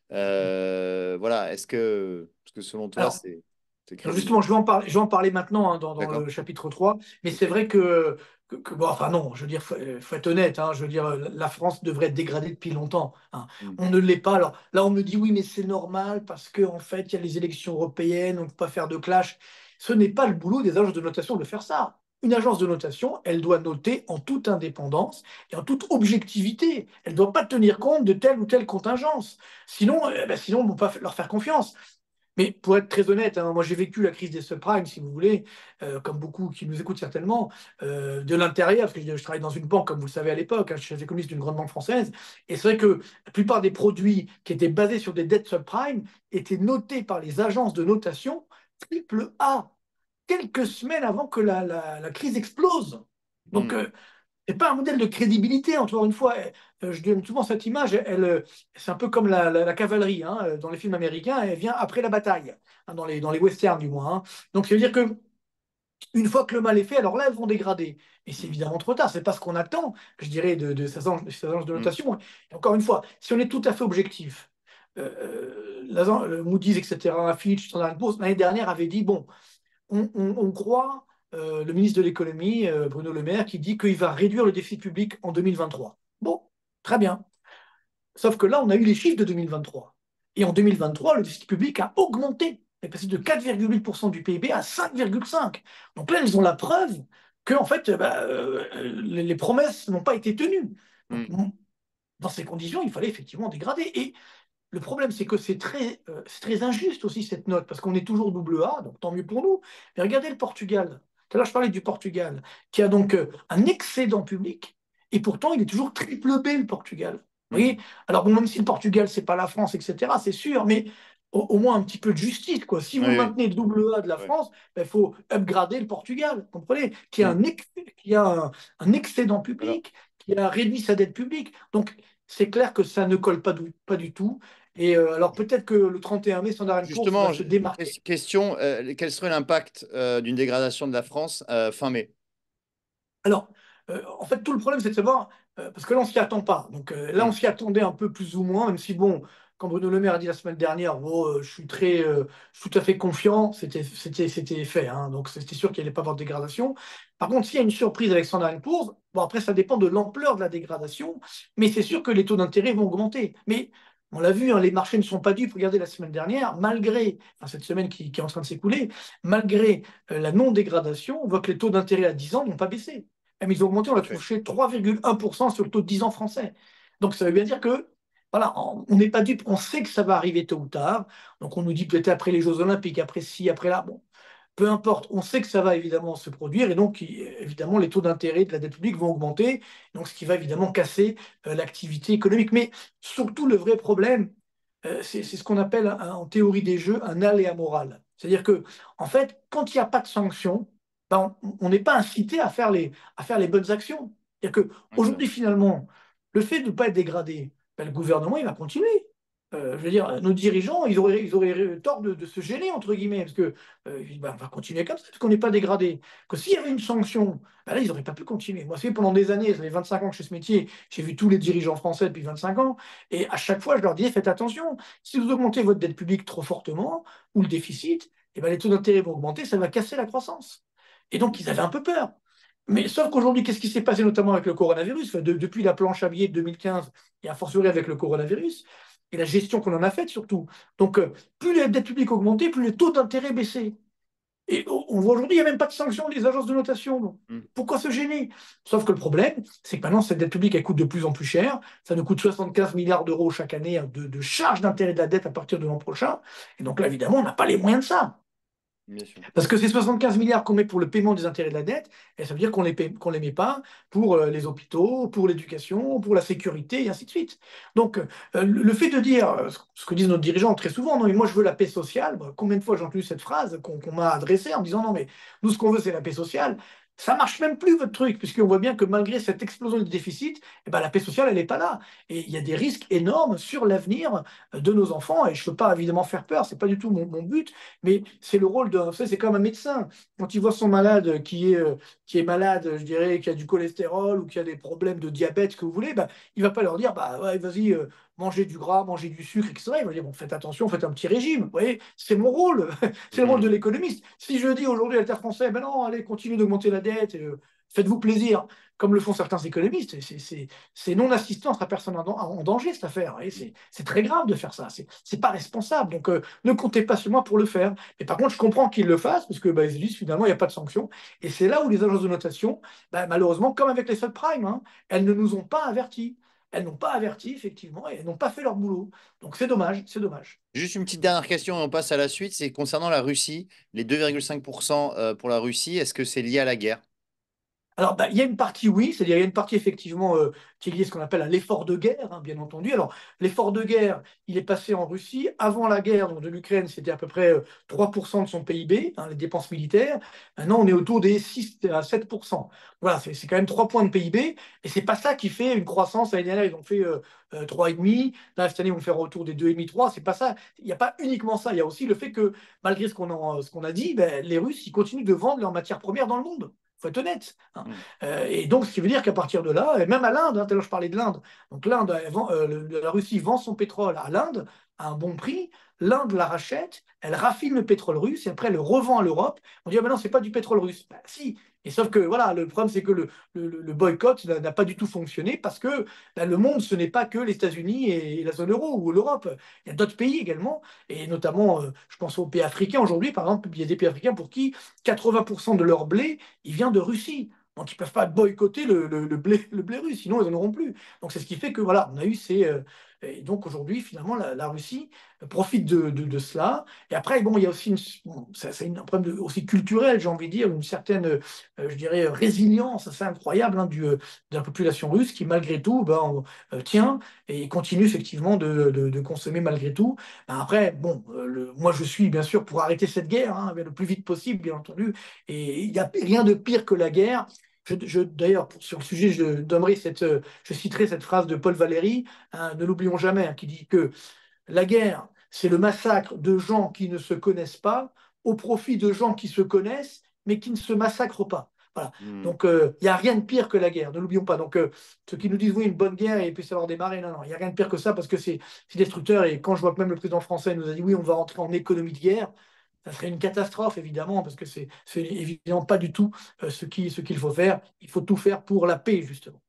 Voilà, est-ce que selon toi, Alors, c'est alors crédible? justement, je vais en parler maintenant hein, dans D'accord? le chapitre 3. Mais c'est Ok. vrai bon, enfin non, je veux dire, faut être honnête, hein, je veux dire, la France devrait être dégradée depuis longtemps, hein. Hmm. On ne l'est pas. Alors là, on me dit oui, mais c'est normal parce qu'en fait, il y a les élections européennes, on ne peut pas faire de clash. Ce n'est pas le boulot des agences de notation de faire ça. Une agence de notation, elle doit noter en toute indépendance et en toute objectivité. Elle ne doit pas tenir compte de telle ou telle contingence. Sinon, sinon on ne peut pas leur faire confiance. Mais pour être très honnête, hein, moi j'ai vécu la crise des subprimes, si vous voulez, comme beaucoup qui nous écoutent certainement, de l'intérieur, parce que je travaille dans une banque, comme vous le savez à l'époque, hein, je suis économiste d'une grande banque française, et c'est vrai que la plupart des produits qui étaient basés sur des dettes subprimes étaient notés par les agences de notation triple A, quelques semaines avant que la crise explose. Donc, Hmm. c'est pas un modèle de crédibilité, encore une fois. Je donne souvent cette image, c'est un peu comme la cavalerie hein, dans les films américains, elle vient après la bataille, hein, dans les westerns du moins, hein. Donc ça veut dire que une fois que le mal est fait, alors là, elles vont dégrader. Et c'est Hmm. évidemment trop tard, c'est pas ce qu'on attend, je dirais, de ces agences de Hmm. notation. Et encore une fois, si on est tout à fait objectif, Moody's, etc., Fitch, Standard Poor's, l'année dernière avait dit, bon, on croit le ministre de l'économie, Bruno Le Maire, qui dit qu'il va réduire le déficit public en 2023. Bon, très bien. Sauf que là, on a eu les chiffres de 2023. Et en 2023, le déficit public a augmenté. Il est passé de 4,8% du PIB à 5,5%. Donc là, ils ont la preuve que, en fait, les promesses n'ont pas été tenues. Donc, Hmm. dans ces conditions, il fallait effectivement dégrader. Et le problème, c'est que c'est très injuste aussi cette note, parce qu'on est toujours double A, donc tant mieux pour nous. Mais regardez le Portugal. Tout à l'heure, je parlais du Portugal, qui a donc un excédent public, et pourtant, il est toujours triple B, le Portugal. Vous Hmm. voyez? Alors, bon, même si le Portugal, c'est pas la France, etc., c'est sûr, mais au moins un petit peu de justice, quoi. Si vous Oui, oui. maintenez le double A de la Ouais. France, il faut upgrader le Portugal, vous comprenez? Qui a Hmm. un excédent Alors, public, qui a réduit sa dette publique. Donc, c'est clair que ça ne colle pas du tout. Et alors peut-être que le 31 mai, Standard Poor's va justement, se démarquer. question, quel serait l'impact d'une dégradation de la France fin mai? Alors, en fait, tout le problème, c'est de savoir, parce que là, on s'y attend pas. Donc là, on Hmm. s'y attendait un peu plus ou moins, même si, bon, quand Bruno Le Maire a dit la semaine dernière, bon, je suis tout à fait confiant, c'était fait, hein. Donc c'était sûr qu'il n'y allait pas avoir de dégradation. Par contre, s'il y a une surprise avec Standard Poor's, bon, après, ça dépend de l'ampleur de la dégradation, mais c'est sûr que les taux d'intérêt vont augmenter. Mais on l'a vu, hein, les marchés ne sont pas dupes. Regardez la semaine dernière, malgré, enfin, cette semaine qui est en train de s'écouler, malgré la non-dégradation, on voit que les taux d'intérêt à 10 ans n'ont pas baissé. Mais ils ont augmenté, on Tout à a fait. touché 3,1% sur le taux de 10 ans français. Donc ça veut bien dire que, voilà, on n'est pas dupe, on sait que ça va arriver tôt ou tard. Donc on nous dit peut-être après les Jeux Olympiques, après ci, après là. Bon, peu importe, on sait que ça va évidemment se produire et donc évidemment les taux d'intérêt de la dette publique vont augmenter, donc ce qui va évidemment casser l'activité économique. Mais surtout le vrai problème, c'est ce qu'on appelle en théorie des jeux un aléa moral. C'est-à-dire que en fait, quand il n'y a pas de sanctions, ben, on n'est pas incité à faire les bonnes actions. C'est-à-dire D'accord. qu'aujourd'hui finalement, le fait de ne pas être dégradé, ben, le gouvernement il va continuer. Je veux dire, nos dirigeants, ils auraient tort de se gêner, entre guillemets, parce que ben, on va continuer comme ça, parce qu'on n'est pas dégradé. Que s'il y avait une sanction, ben là, ils n'auraient pas pu continuer. Moi, c'est pendant des années, ça fait 25 ans que je fais ce métier, j'ai vu tous les dirigeants français depuis 25 ans, et à chaque fois, je leur disais, faites attention, si vous augmentez votre dette publique trop fortement, ou le déficit, eh ben, les taux d'intérêt vont augmenter, ça va casser la croissance. Et donc, ils avaient un peu peur. Mais sauf qu'aujourd'hui, qu'est-ce qui s'est passé notamment avec le coronavirus? Enfin, depuis la planche à billets de 2015 et a fortiori avec le coronavirus, et la gestion qu'on en a faite surtout. Donc, plus les dettes publiques augmentaient, plus les taux d'intérêt baissaient. Et on voit aujourd'hui, il n'y a même pas de sanction des agences de notation. Donc, Hmm. pourquoi se gêner? Sauf que le problème, c'est que maintenant, cette dette publique, elle coûte de plus en plus cher. Ça nous coûte 75 milliards d'euros chaque année hein, de charges d'intérêt de la dette à partir de l'an prochain. Et donc là, évidemment, on n'a pas les moyens de ça. bien sûr. Parce que ces 75 milliards qu'on met pour le paiement des intérêts de la dette, et ça veut dire qu'on les met pas pour les hôpitaux, pour l'éducation, pour la sécurité, et ainsi de suite. Donc, le fait de dire, ce que disent nos dirigeants très souvent, non mais moi je veux la paix sociale, bah, combien de fois j'ai entendu cette phrase qu'on m'a adressée en disant non mais nous ce qu'on veut c'est la paix sociale, ça marche même plus votre truc, puisqu'on voit bien que malgré cette explosion du déficit, eh ben, la paix sociale elle n'est pas là. Et il y a des risques énormes sur l'avenir de nos enfants, et je ne veux pas évidemment faire peur, c'est pas du tout mon but, mais c'est le rôle d'un. C'est comme un médecin. Quand il voit son malade qui est malade, je dirais, qui a du cholestérol ou qui a des problèmes de diabète, que vous voulez, bah, il ne va pas leur dire bah, ouais, vas-y, mangez du gras, mangez du sucre, etc. Il va dire bon, faites attention, faites un petit régime. Vous voyez, c'est mon rôle. C'est le rôle de Mm. l'économiste. Si je dis aujourd'hui à l'État français, ben non, allez, continuez d'augmenter la dette, faites-vous plaisir, comme le font certains économistes, c'est non-assistance à personne en danger, cette affaire. C'est très grave de faire ça. C'est pas responsable. Donc, ne comptez pas sur moi pour le faire. Mais par contre, je comprends qu'ils le fassent parce que bah, ils se disent finalement, il n'y a pas de sanction. Et c'est là où les agences de notation, bah, malheureusement, comme avec les subprimes, hein, elles ne nous ont pas avertis. Elles n'ont pas averti, effectivement, et elles n'ont pas fait leur boulot. Donc c'est dommage, c'est dommage. Juste une petite dernière question et on passe à la suite. C'est concernant la Russie, les 2,5% pour la Russie, est-ce que c'est lié à la guerre? Alors, bah, il y a une partie, oui, c'est-à-dire il y a une partie effectivement qui est liée à ce qu'on appelle à l'effort de guerre, hein, bien entendu. Alors, l'effort de guerre, il est passé en Russie. Avant la guerre donc, de l'Ukraine, c'était à peu près 3% de son PIB, hein, les dépenses militaires. Maintenant, on est autour des 6 à 7%. Voilà, c'est quand même 3 points de PIB. Et c'est pas ça qui fait une croissance. L'année dernière, ils ont fait 3,5. Là, cette année, ils vont faire autour des 2,5, 3. C'est pas ça. Il n'y a pas uniquement ça. Il y a aussi le fait que, malgré ce qu'on a dit, ben, les Russes, ils continuent de vendre leurs matières premières dans le monde. Il faut être honnête, hein. Mm. Et donc, ce qui veut dire qu'à partir de là, et même à l'Inde, hein, tout à l'heure je parlais de l'Inde, donc l'Inde, la Russie vend son pétrole à l'Inde à un bon prix, l'Inde la rachète, elle raffine le pétrole russe et après elle le revend à l'Europe. On dit, ah ben non, c'est pas du pétrole russe. Ben, si, et sauf que voilà, le problème c'est que le boycott n'a pas du tout fonctionné parce que ben, le monde, ce n'est pas que les États-Unis et la zone euro ou l'Europe. Il y a d'autres pays également, et notamment, je pense aux pays africains aujourd'hui, par exemple, il y a des pays africains pour qui 80% de leur blé, il vient de Russie. Donc, ils ne peuvent pas boycotter le blé russe, sinon ils n'en auront plus. Donc, c'est ce qui fait que, voilà, on a eu ces. Et donc, aujourd'hui, finalement, la Russie profite de cela. Et après, bon, il y a aussi bon, c'est un problème aussi culturel, j'ai envie de dire, une certaine, je dirais, résilience assez incroyable hein, de la population russe qui, malgré tout, ben, tient et continue effectivement de consommer malgré tout. Ben, après, bon, moi, je suis bien sûr pour arrêter cette guerre hein, le plus vite possible, bien entendu. Et il n'y a rien de pire que la guerre. D'ailleurs, sur le sujet, je citerai cette phrase de Paul Valéry, hein, ne l'oublions jamais, hein, qui dit que la guerre, c'est le massacre de gens qui ne se connaissent pas au profit de gens qui se connaissent, mais qui ne se massacrent pas. Voilà. Mm. Donc, il n'y a rien de pire que la guerre, ne l'oublions pas. Donc, ceux qui nous disent, oui, une bonne guerre et puis savoir démarrer, non, non, il n'y a rien de pire que ça parce que c'est destructeur. Et quand je vois que même le président français nous a dit, oui, on va rentrer en économie de guerre, ça serait une catastrophe, évidemment, parce que c'est évidemment pas du tout ce qu'il faut faire. Il faut tout faire pour la paix, justement.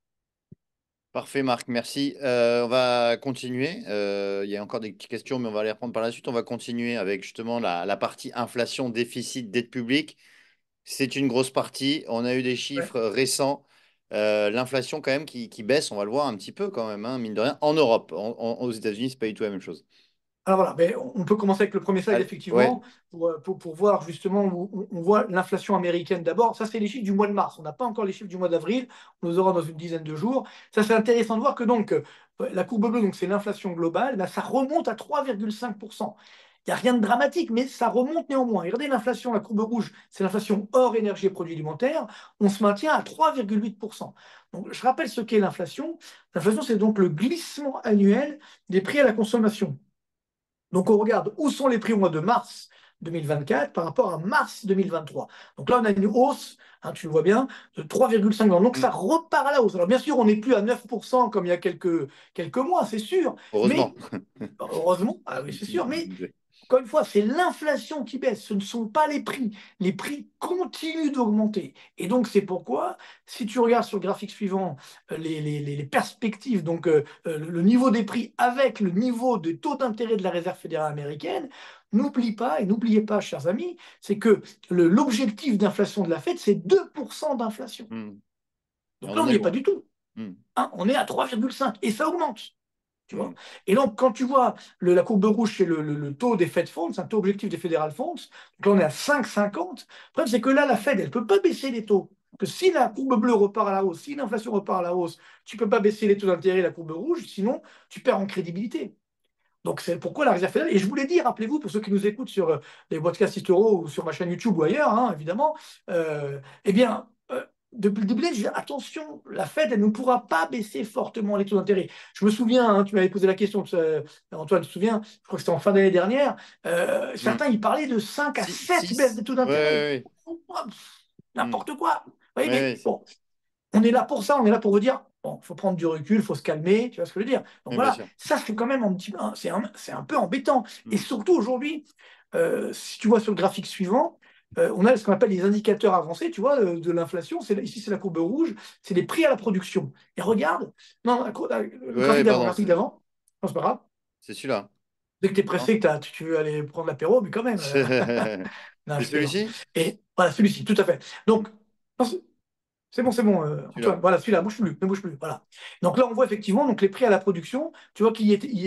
Parfait, Marc, merci. On va continuer. Il y a encore des petites questions, mais on va les reprendre par la suite. On va continuer avec justement la partie inflation, déficit, dette publique. C'est une grosse partie. On a eu des Ouais. chiffres récents. L'inflation, quand même, qui baisse, on va le voir un petit peu quand même, hein, mine de rien. En Europe, aux États-Unis, c'est pas du tout la même chose. Alors voilà, ben, on peut commencer avec le premier slide, Allez, ouais, effectivement, pour voir justement où on voit l'inflation américaine d'abord. Ça, c'est les chiffres du mois de mars. On n'a pas encore les chiffres du mois d'avril. On les aura dans une dizaine de jours. Ça, c'est intéressant de voir que donc, la courbe bleue, donc c'est l'inflation globale, ben, ça remonte à 3,5%. Il n'y a rien de dramatique, mais ça remonte néanmoins. Et regardez l'inflation, la courbe rouge, c'est l'inflation hors énergie et produits alimentaires. On se maintient à 3,8%. Donc, je rappelle ce qu'est l'inflation. L'inflation, c'est donc le glissement annuel des prix à la consommation. Donc, on regarde où sont les prix au mois de mars 2024 par rapport à mars 2023. Donc là, on a une hausse, hein, tu le vois bien, de 3,5. Donc, mm, ça repart à la hausse. Alors, bien sûr, on n'est plus à 9% comme il y a quelques mois, c'est sûr. heureusement. Mais, heureusement, ah oui, c'est sûr. Mais encore une fois, c'est l'inflation qui baisse, ce ne sont pas les prix. Les prix continuent d'augmenter. Et donc, c'est pourquoi, si tu regardes sur le graphique suivant les perspectives, donc le niveau des prix avec le niveau de taux d'intérêt de la Réserve fédérale américaine, n'oublie pas, et n'oubliez pas, chers amis, c'est que l'objectif d'inflation de la Fed, c'est 2% d'inflation. Mm. Donc On là, on en n'y est est pas loin. du tout, Mm. hein. On est à 3,5 et ça augmente. Tu vois? Et donc, quand tu vois la courbe rouge, c'est le taux des Fed Funds, c'est un taux objectif des Federal Funds. Donc là, on est à 5,50. Le problème, c'est que là, la Fed, elle ne peut pas baisser les taux. Que si la courbe bleue repart à la hausse, si l'inflation repart à la hausse, tu ne peux pas baisser les taux d'intérêt, la courbe rouge, sinon tu perds en crédibilité. Donc c'est pourquoi la Réserve fédérale, et je vous l'ai dit, rappelez-vous, pour ceux qui nous écoutent sur les podcasts Euro ou sur ma chaîne YouTube ou ailleurs, hein, évidemment, eh bien, depuis le début, je dis attention, la Fed, elle ne pourra pas baisser fortement les taux d'intérêt. Je me souviens, hein, tu m'avais posé la question, Antoine, tu te souviens, je crois que c'était en fin d'année dernière, Mm. certains, ils parlaient de 5 à Si, 7 baisses des six. taux Ouais, d'intérêt. ouais, ouais. Mm. N'importe quoi. Vous voyez, Ouais, mais ouais, bon, on est là pour ça, on est là pour vous dire, bon, il faut prendre du recul, il faut se calmer, tu vois ce que je veux dire. Donc ouais, bien voilà, sûr. ça c'est quand même c'est un peu embêtant. Et Mm. surtout aujourd'hui, si tu vois sur le graphique suivant, on a ce qu'on appelle les indicateurs avancés, tu vois, de l'inflation. Ici, c'est la courbe rouge, c'est les prix à la production. Et regarde, non, Ouais, le ouais, pardon, graphique d'avant, non, c'est pas grave. c'est celui-là. Dès que tu es Non? pressé, que tu veux aller prendre l'apéro, mais quand même. Non, C'est je plaisante. celui-ci? Et voilà, celui-ci, tout à fait. Donc, non, c'est bon, Celui-là. Antoine. Voilà, celui-là, bouge plus, ne bouge plus. Voilà. Donc là, on voit effectivement donc, les prix à la production. Tu vois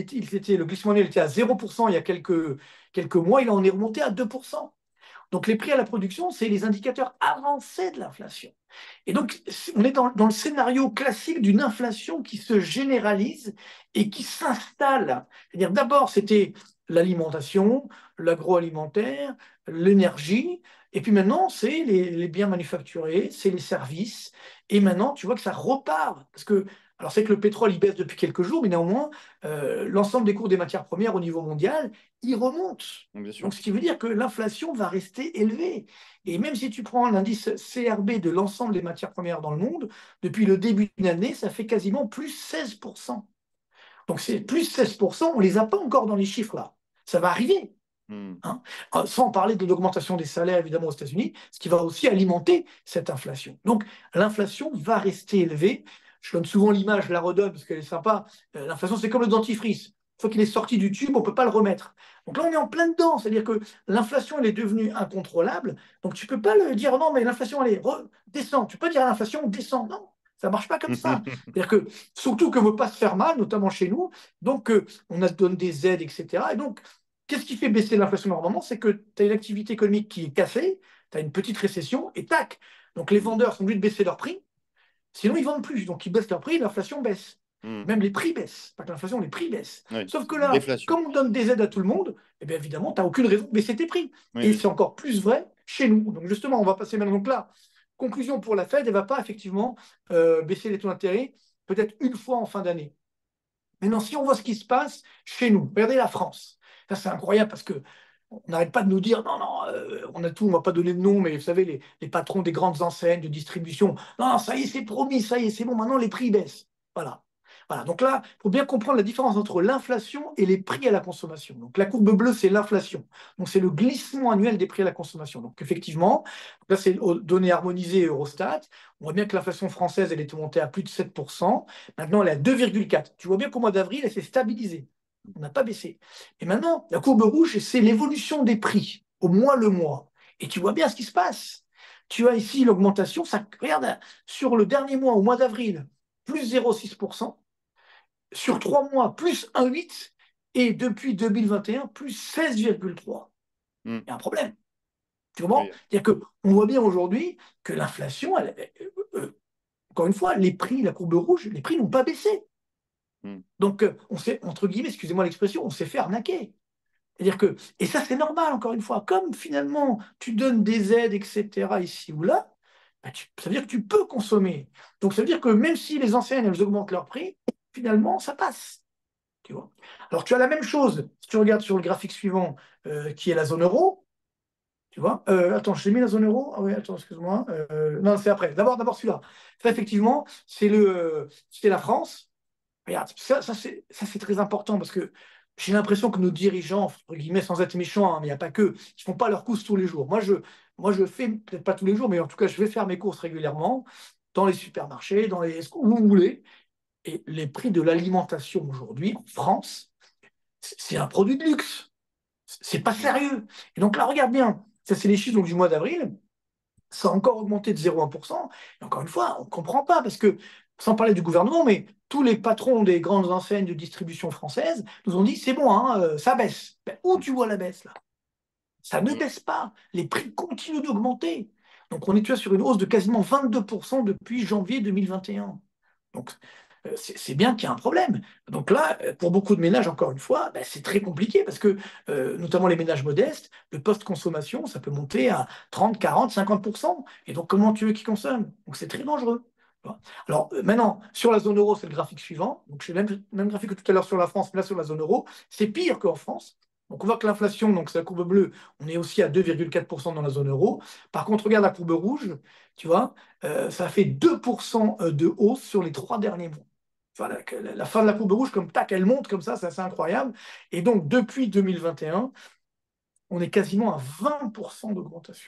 le glissement annuel était à 0% il y a quelques mois. Il en est remonté à 2%. Donc les prix à la production, c'est les indicateurs avancés de l'inflation. Et donc, on est dans le scénario classique d'une inflation qui se généralise et qui s'installe. C'est-à-dire, d'abord, c'était l'alimentation, l'agroalimentaire, l'énergie, et puis maintenant, c'est les biens manufacturés, c'est les services, et maintenant, tu vois que ça repart. Parce que, alors c'est que le pétrole, il baisse depuis quelques jours, mais néanmoins, l'ensemble des cours des matières premières au niveau mondial, il remonte. Bien Donc, sûr. ce qui veut dire que l'inflation va rester élevée. Et même si tu prends l'indice CRB de l'ensemble des matières premières dans le monde, depuis le début d'une année, ça fait quasiment plus 16%. Donc c'est plus 16%, on ne les a pas encore dans les chiffres là. Ça va arriver. Mm. Hein. Sans parler de l'augmentation des salaires évidemment aux États-Unis, ce qui va aussi alimenter cette inflation. Donc l'inflation va rester élevée. Je donne souvent l'image, je la redonne parce qu'elle est sympa. L'inflation, c'est comme le dentifrice. Une fois qu'il est sorti du tube, on ne peut pas le remettre. Donc là, on est en plein dedans. C'est-à-dire que l'inflation, elle est devenue incontrôlable. Donc tu ne peux pas le dire, non, mais l'inflation, allez, descend. Tu peux pas dire à l'inflation, descend. Non, ça ne marche pas comme ça. C'est-à-dire que, surtout que ne veut pas se faire mal, notamment chez nous. Donc, on a donné des aides, etc. Et donc, qu'est-ce qui fait baisser l'inflation normalement? C'est que tu as une activité économique qui est cassée, tu as une petite récession, et tac. Donc les vendeurs sont obligés de baisser leur prix, sinon ils ne vendent plus. Donc ils baissent leur prix, l'inflation baisse. Mm. Même les prix baissent. Pas que l'inflation, les prix baissent. Oui, Sauf c'est que une là, déflation. comme on donne des aides à tout le monde, eh bien évidemment, tu n'as aucune raison de baisser tes prix. Oui, Et bien c'est sûr. encore plus vrai chez nous. Donc justement, on va passer maintenant donc là. Conclusion pour la Fed, elle ne va pas effectivement baisser les taux d'intérêt, peut-être une fois en fin d'année. Maintenant, si on voit ce qui se passe chez nous, regardez la France. Ça, c'est incroyable parce que on n'arrête pas de nous dire non, non, on a tout, on ne va pas donner de nom, mais vous savez, les patrons des grandes enseignes de distribution, non, ça y est, c'est promis, ça y est, c'est bon, maintenant les prix baissent. Voilà. Voilà. Donc là, il faut bien comprendre la différence entre l'inflation et les prix à la consommation. Donc la courbe bleue, c'est l'inflation. Donc c'est le glissement annuel des prix à la consommation. Donc effectivement, là, c'est aux données harmonisées Eurostat. On voit bien que l'inflation française, elle est montée à plus de 7%. Maintenant, elle est à 2,4. Tu vois bien qu'au mois d'avril, elle s'est stabilisée. On n'a pas baissé. Et maintenant, la courbe rouge, c'est l'évolution des prix au mois le mois. Et tu vois bien ce qui se passe. Tu as ici l'augmentation. Regarde, sur le dernier mois, au mois d'avril, plus 0,6%. Sur 3 mois, plus 1,8%. Et depuis 2021, plus 16,3%. Mm. Il y a un problème. Tu comprends? Oui. C'est-à-dire qu'on voit bien aujourd'hui que l'inflation, encore une fois, les prix, la courbe rouge, les prix n'ont pas baissé. Mm. Donc, on s'est, entre guillemets, excusez-moi l'expression, on s'est fait arnaquer. C'est-à-dire que, et ça c'est normal, encore une fois, comme finalement tu donnes des aides, etc., ici ou là, ben, ça veut dire que tu peux consommer. Donc ça veut dire que même si les enseignes, elles augmentent leur prix, finalement, ça passe. Tu vois. Alors tu as la même chose, si tu regardes sur le graphique suivant, qui est la zone euro, tu vois. Attends, j'ai mis la zone euro. Ah oui, attends, excuse-moi. Non, c'est après. D'abord celui-là. Ça, effectivement, c'est la France. Regarde, ça c'est très important parce que j'ai l'impression que nos dirigeants, entre guillemets, sans être méchants, hein, mais il n'y a pas que, ils font pas leurs courses tous les jours. Moi, je fais, peut-être pas tous les jours, mais en tout cas, je vais faire mes courses régulièrement dans les supermarchés, où vous voulez. Et les prix de l'alimentation aujourd'hui en France, c'est un produit de luxe. C'est pas Mm. sérieux. Et donc là, regarde bien. Ça, c'est les chiffres donc, du mois d'avril. Ça a encore augmenté de 0,1%. Et encore une fois, on ne comprend pas parce que sans parler du gouvernement, mais tous les patrons des grandes enseignes de distribution françaises nous ont dit, c'est bon, hein, ça baisse. Ben, où tu vois la baisse là? Ça ne baisse pas. Les prix continuent d'augmenter. Donc on est tu vois, sur une hausse de quasiment 22% depuis janvier 2021. Donc c'est bien qu'il y a un problème. Donc là, pour beaucoup de ménages, encore une fois, ben, c'est très compliqué parce que, notamment les ménages modestes, le post-consommation, ça peut monter à 30, 40, 50%. Et donc comment tu veux qu'ils consomment? Donc c'est très dangereux. Tu vois. Alors maintenant, sur la zone euro, c'est le graphique suivant. Donc c'est le même graphique que tout à l'heure sur la France, mais là sur la zone euro, c'est pire qu'en France. Donc on voit que l'inflation, donc c'est la courbe bleue, on est aussi à 2,4% dans la zone euro. Par contre, regarde la courbe rouge, tu vois, ça fait 2% de hausse sur les 3 derniers mois. Enfin, la fin de la courbe rouge, comme tac, elle monte comme ça, c'est assez incroyable. Et donc, depuis 2021, on est quasiment à 20% d'augmentation.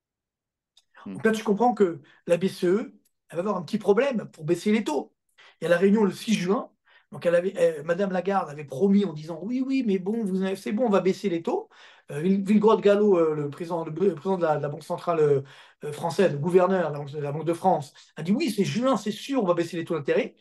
Mm. Donc là, tu comprends que la BCE, elle va avoir un petit problème pour baisser les taux. Il y a la réunion le 6 juin. Donc Madame Lagarde avait promis en disant oui, oui, mais bon, c'est bon, on va baisser les taux. Villegrotte-Gallo, le président de la Banque centrale française, le gouverneur de la Banque de France, a dit oui, c'est juin, c'est sûr, on va baisser les taux d'intérêt.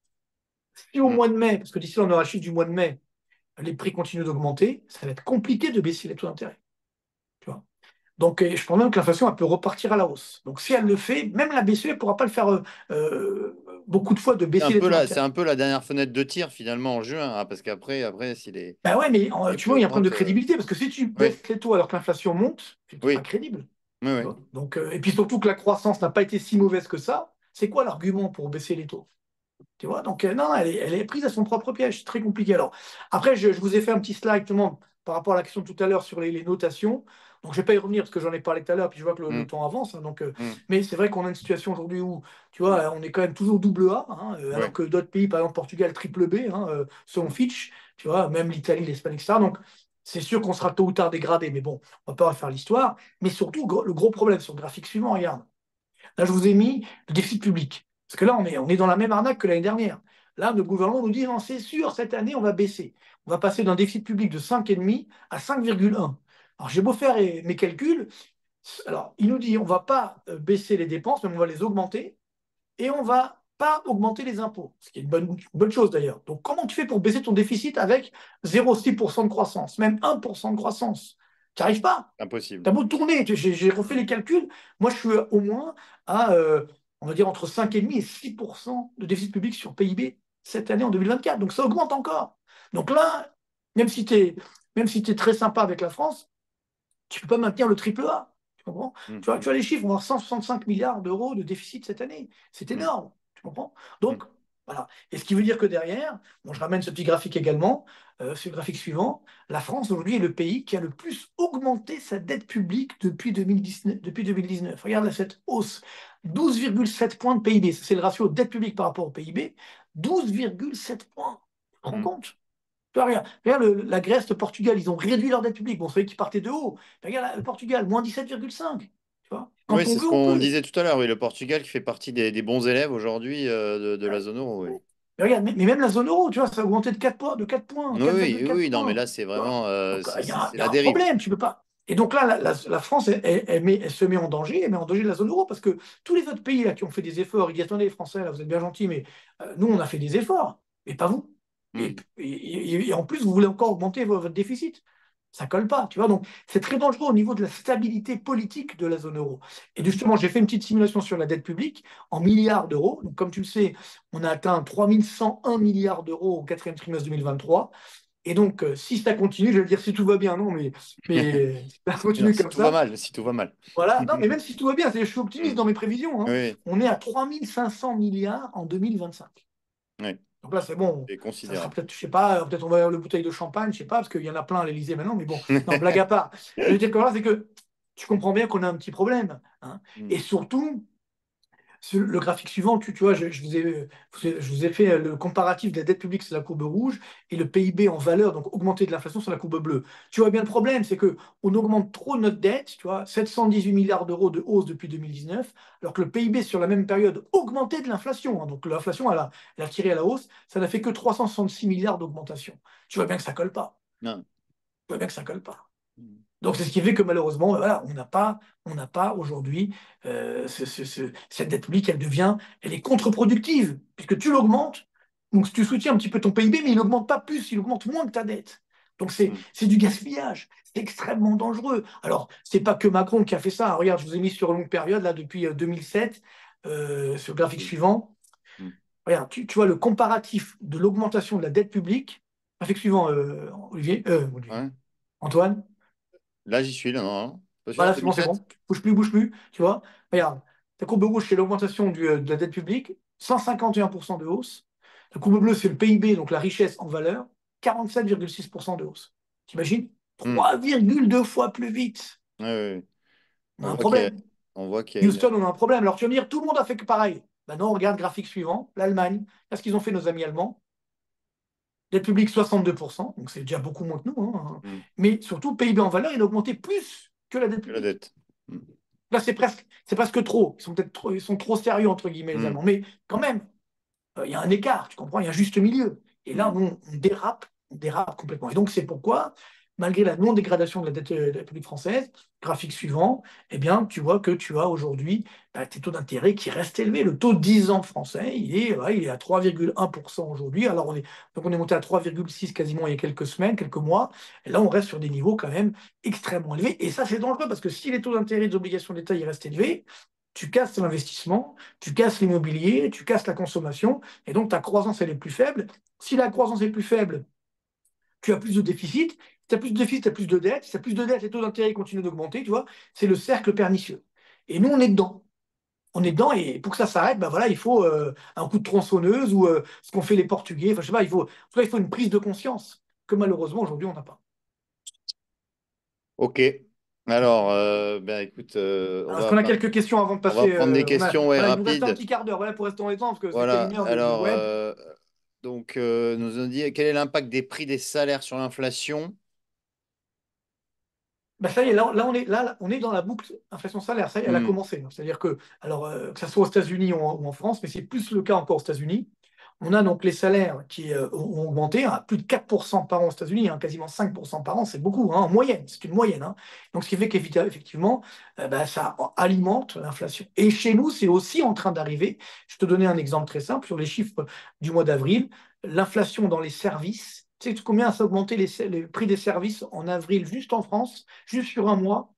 Si au Mm. mois de mai, parce que d'ici là, on aura le chiffre du mois de mai, les prix continuent d'augmenter, ça va être compliqué de baisser les taux d'intérêt. Tu vois. Donc, je pense même que l'inflation, elle peut repartir à la hausse. Donc, si elle le fait, même la BCE ne pourra pas le faire beaucoup de fois de baisser les taux C'est d'intérêt. un peu la dernière fenêtre de tir finalement en juin, hein, parce qu'après, si Ben ouais, mais les tu prix vois, il y a un problème augmentent, de crédibilité, parce que si tu oui, baisses les taux alors que l'inflation monte, tu n'es pas oui, crédible. oui, Tu oui. vois. Donc, et puis surtout que la croissance n'a pas été si mauvaise que ça, c'est quoi l'argument pour baisser les taux? Tu vois, donc non, elle est prise à son propre piège, c'est très compliqué. Alors, après, je vous ai fait un petit slide justement par rapport à la question de tout à l'heure sur les notations. Donc, je ne vais pas y revenir parce que j'en ai parlé tout à l'heure, puis je vois que le Mm, temps avance. Hein, donc, mm, mais c'est vrai qu'on a une situation aujourd'hui où, tu vois, on est quand même toujours double A, hein, alors ouais, que d'autres pays, par exemple Portugal, triple B, hein, selon mm, Fitch, tu vois, même l'Italie, l'Espagne, etc. Donc, c'est sûr qu'on sera tôt ou tard dégradé, mais bon, on ne va pas refaire l'histoire. Mais surtout, le gros problème sur le graphique suivant, regarde. Là, je vous ai mis le déficit public. Parce que là, on est dans la même arnaque que l'année dernière. Là, le gouvernement nous dit, non, c'est sûr, cette année, on va baisser. On va passer d'un déficit public de 5,5 à 5,1. Alors, j'ai beau faire mes calculs. Alors, il nous dit, on ne va pas baisser les dépenses, mais on va les augmenter. Et on ne va pas augmenter les impôts. Ce qui est une bonne chose d'ailleurs. Donc, comment tu fais pour baisser ton déficit avec 0,6% de croissance, même 1% de croissance? Tu n'arrives pas. impossible. T'as beau tourner, j'ai refait les calculs. Moi, je suis au moins à, on va dire, entre 5,5 et 6% de déficit public sur PIB cette année en 2024. Donc, ça augmente encore. Donc là, même si tu es, même si tu très sympa avec la France, tu ne peux pas maintenir le triple A. Tu comprends? Mm, Tu vois les chiffres, on va avoir 165 milliards d'euros de déficit cette année. C'est mm, énorme. Tu comprends? mm, Donc, voilà. Et ce qui veut dire que derrière, bon, je ramène ce petit graphique également, ce graphique suivant, la France aujourd'hui est le pays qui a le plus augmenté sa dette publique depuis 2019. Depuis 2019. Regarde là, cette hausse. 12,7 points de PIB. C'est le ratio dette publique par rapport au PIB. 12,7 points. Tu te rends mm. compte? Tu vois, regarde la Grèce, le Portugal, ils ont réduit leur dette publique. Bon, c'est vrai qu'ils partaient de haut. Mais regarde le Portugal, moins 17,5. Tu vois, Oui, quand on c'est ce veut, on qu'on peut. disait tout à l'heure. Oui, le Portugal qui fait partie des bons élèves aujourd'hui de la zone euro. Oui, Mais regarde, mais même la zone euro, tu vois, ça a augmenté de 4 points, 4 oui, oui, 4,4 oui, non, mais points. là, c'est Tu vois. vraiment Donc, il y a, c'est il y a la un dérive. problème, tu peux pas. Et donc là, la France, elle se met en danger, elle met en danger la zone euro, parce que tous les autres pays là, qui ont fait des efforts, ils disent, attendez, les Français, là, vous êtes bien gentils, mais nous, on a fait des efforts, mais pas vous. Et, Mm. et en plus, vous voulez encore augmenter votre déficit. Ça colle pas, tu vois. Donc, c'est très dangereux au niveau de la stabilité politique de la zone euro. Et justement, j'ai fait une petite simulation sur la dette publique en milliards d'euros. Donc, comme tu le sais, on a atteint 3101 milliards d'euros au quatrième trimestre 2023. Et donc, si ça continue, je vais dire si tout va bien, non, mais si ça Non, continue si comme tout va ça, mal, si tout va mal. voilà. Non, mais même si tout va bien, je suis optimiste Mm. dans mes prévisions, hein. Oui, On est à 3500 milliards en 2025. oui, Donc là, c'est bon. c'est Ça sera considérable. peut-être, je sais pas, peut-être on va avoir le bouteille de champagne, je sais pas, parce qu'il y en a plein à l'Élysée maintenant, mais bon, non, blague à part. Je veux dire que là, c'est que tu comprends bien qu'on a un petit problème, hein. Mm. Et surtout, sur le graphique suivant, tu vois, je vous ai fait le comparatif de la dette publique, c'est la courbe rouge, et le PIB en valeur, donc augmenté de l'inflation, c'est la courbe bleue. Tu vois bien le problème, c'est que on augmente trop notre dette, tu vois, 718 milliards d'euros de hausse depuis 2019, alors que le PIB sur la même période augmentait de l'inflation, hein. Donc l'inflation, elle a tiré à la hausse, ça n'a fait que 366 milliards d'augmentation. Tu vois bien que ça colle pas. Non. Tu vois bien que ça colle pas. Donc, c'est ce qui fait que malheureusement, voilà, on n'a pas aujourd'hui cette dette publique, elle est contre-productive, puisque tu l'augmentes, donc tu soutiens un petit peu ton PIB, mais il n'augmente pas plus, il augmente moins que ta dette. Donc, Mm. c'est du gaspillage, c'est extrêmement dangereux. Alors, c'est pas que Macron qui a fait ça. Regarde, je vous ai mis sur une longue période, là, depuis 2007, sur le graphique Mm. suivant. Mm. Regarde, tu vois le comparatif de l'augmentation de la dette publique. Graphique suivant, Olivier. Ouais. Antoine. Là, j'y suis, là, non? Pas sûr, Voilà, c'est bon, c'est 2007? bon. Bouge plus, tu vois. Regarde, la courbe rouge, c'est l'augmentation de la dette publique, 151% de hausse. La courbe bleue, c'est le PIB, donc la richesse en valeur, 47,6% de hausse. T'imagines? Mm. 3,2 fois plus vite. Ouais, ouais, ouais. On a On un voit qu'il y a, problème. on voit qu'il y a une. Houston, on a un problème. Alors tu vas me dire, tout le monde a fait que pareil. Ben non, regarde, graphique suivant, l'Allemagne. Qu'est-ce qu'ils ont fait, nos amis allemands? Dette publique, 62%, donc c'est déjà beaucoup moins que nous, hein. Mm. Mais surtout, PIB en valeur, il a augmenté plus que la dette Que la publique. dette. Mm. Là, c'est presque trop. Ils sont trop sérieux, entre guillemets, les Mm. Allemands. Mais quand même, il y a un écart, tu comprends, il y a un juste milieu. Et là, Mm. on dérape complètement. Et donc, c'est pourquoi, malgré la non-dégradation de la dette de la République française, graphique suivant, eh bien, tu vois que tu as aujourd'hui tes taux d'intérêt qui restent élevés. Le taux de 10 ans français, il est à 3,1% aujourd'hui. Alors, donc on est monté à 3,6 quasiment il y a quelques semaines, quelques mois. Et là, on reste sur des niveaux quand même extrêmement élevés. Et ça, c'est dangereux parce que si les taux d'intérêt des obligations d'État ils restent élevés, tu casses l'investissement, tu casses l'immobilier, tu casses la consommation, et donc ta croissance, elle est plus faible. Si la croissance est plus faible, tu as plus de déficit. Si tu as plus de déficit, tu as plus de dettes. Si tu as plus de dettes, les taux d'intérêt continuent d'augmenter, tu vois. C'est le cercle pernicieux. Et nous, on est dedans. On est dedans, et pour que ça s'arrête, ben voilà, il faut un coup de tronçonneuse ou ce qu'ont fait les Portugais. Enfin, je sais pas, en tout cas, il faut une prise de conscience que malheureusement, aujourd'hui, on n'a pas. Ok. Alors, ben écoute, Alors, est-ce qu'on a quelques questions avant de on va passer prendre des questions, ouais, voilà, il nous reste un rapides. petit quart d'heure, voilà, pour rester en temps, parce que c'était Voilà. une heure de Alors, web. donc, nous ont dit quel est l'impact des prix des salaires sur l'inflation? Ben ça y est, là, on est dans la boucle inflation salaire. Ça y est, elle a Hmm. commencé. C'est-à-dire que, alors, que ce soit aux États-Unis ou en France, mais c'est plus le cas encore aux États-Unis, on a donc les salaires qui ont augmenté à plus de 4% par an aux États-Unis, hein, quasiment 5% par an, c'est beaucoup, hein, en moyenne, c'est une moyenne, hein. Donc, ce qui fait qu'effectivement, ben, ça alimente l'inflation. Et chez nous, c'est aussi en train d'arriver. Je te donnais un exemple très simple sur les chiffres du mois d'avril. L'inflation dans les services, tu sais combien ça a augmenté les prix des services en avril, juste en France, juste sur un mois?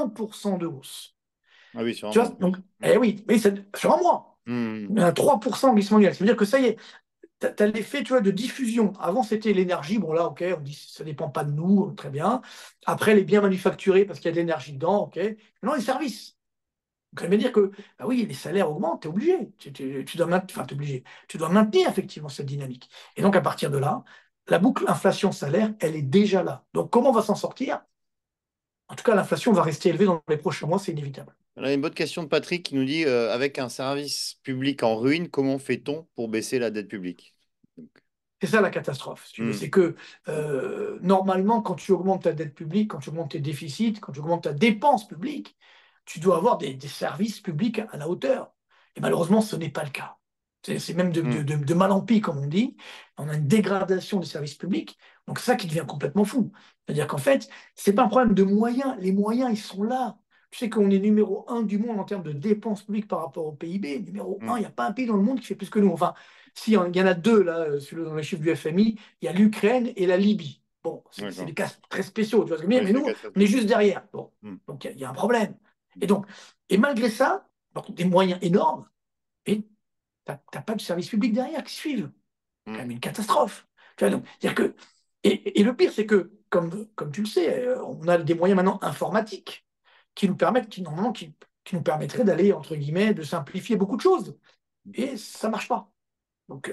1% de hausse. Ah oui, sur un Tu mois vois, en donc, plus. Hmm. eh oui, mais c'est sur un mois. Hmm. Un 3% de glissement annuel. Ça veut dire que ça y est, tu as, l'effet, tu vois, de diffusion. Avant, c'était l'énergie. Bon, là, OK, on dit ça ne dépend pas de nous, très bien. Après, les biens manufacturés parce qu'il y a de l'énergie dedans, OK. Maintenant, les services. Donc, ça veut dire que, bah oui, les salaires augmentent, tu es obligé. Tu dois maintenir, enfin, t'es obligé. Tu dois maintenir effectivement cette dynamique. Et donc, à partir de là, la boucle inflation-salaire, elle est déjà là. Donc, comment on va s'en sortir? En tout cas, l'inflation va rester élevée dans les prochains mois, c'est inévitable. On a une bonne question de Patrick qui nous dit avec un service public en ruine, comment fait-on pour baisser la dette publique? Donc, C'est ça la catastrophe, si tu veux. hmm. C'est que normalement, quand tu augmentes ta dette publique, quand tu augmentes tes déficits, quand tu augmentes ta dépense publique, tu dois avoir des services publics à la hauteur. Et malheureusement, ce n'est pas le cas. C'est même Hmm. de mal en pis, comme on dit. On a une dégradation des services publics. Donc, c'est ça qui devient complètement fou. C'est-à-dire qu'en fait, c'est pas un problème de moyens. Les moyens, ils sont là. Tu sais qu'on est numéro un du monde en termes de dépenses publiques par rapport au PIB. Numéro un, Hmm. il n'y a pas un pays dans le monde qui fait plus que nous. Enfin, si, il y en a deux là, dans les chiffres du FMI, il y a l'Ukraine et la Libye. Bon, c'est D'accord. des cas très spéciaux, tu vois ce que je veux dire, Oui, mais c'est nous, quatre on est spéciaux. juste derrière. Bon, Hmm. donc il y a un problème. Et donc, et malgré ça, donc, des moyens énormes, et tu n'as pas de service public derrière qui suivent. C'est Hmm. quand même une catastrophe. Tu vois, donc, c'est-à-dire que, et le pire, c'est que, comme tu le sais, on a des moyens maintenant informatiques qui nous permettent, normalement, qui nous permettraient d'aller, entre guillemets, de simplifier beaucoup de choses. Et ça ne marche pas. Donc,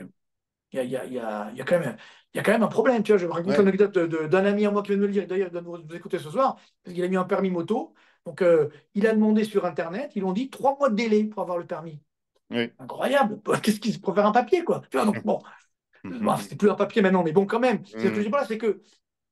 il y a quand même, il y a quand même un problème. Tu vois, je me raconte Ouais. l'anecdote d'un ami à moi qui vient de me le dire, d'ailleurs, il doit nous écouter ce soir, parce qu'il a mis un permis moto. Donc, il a demandé sur Internet, ils ont dit 3 mois de délai pour avoir le permis. Oui. Incroyable. Qu'est-ce qu'ils se préfèrent un papier, quoi. Tu vois, donc, bon, bah, c'est plus un papier maintenant, mais bon, quand même. C'est ce que je Hmm. dis pas là, c'est que,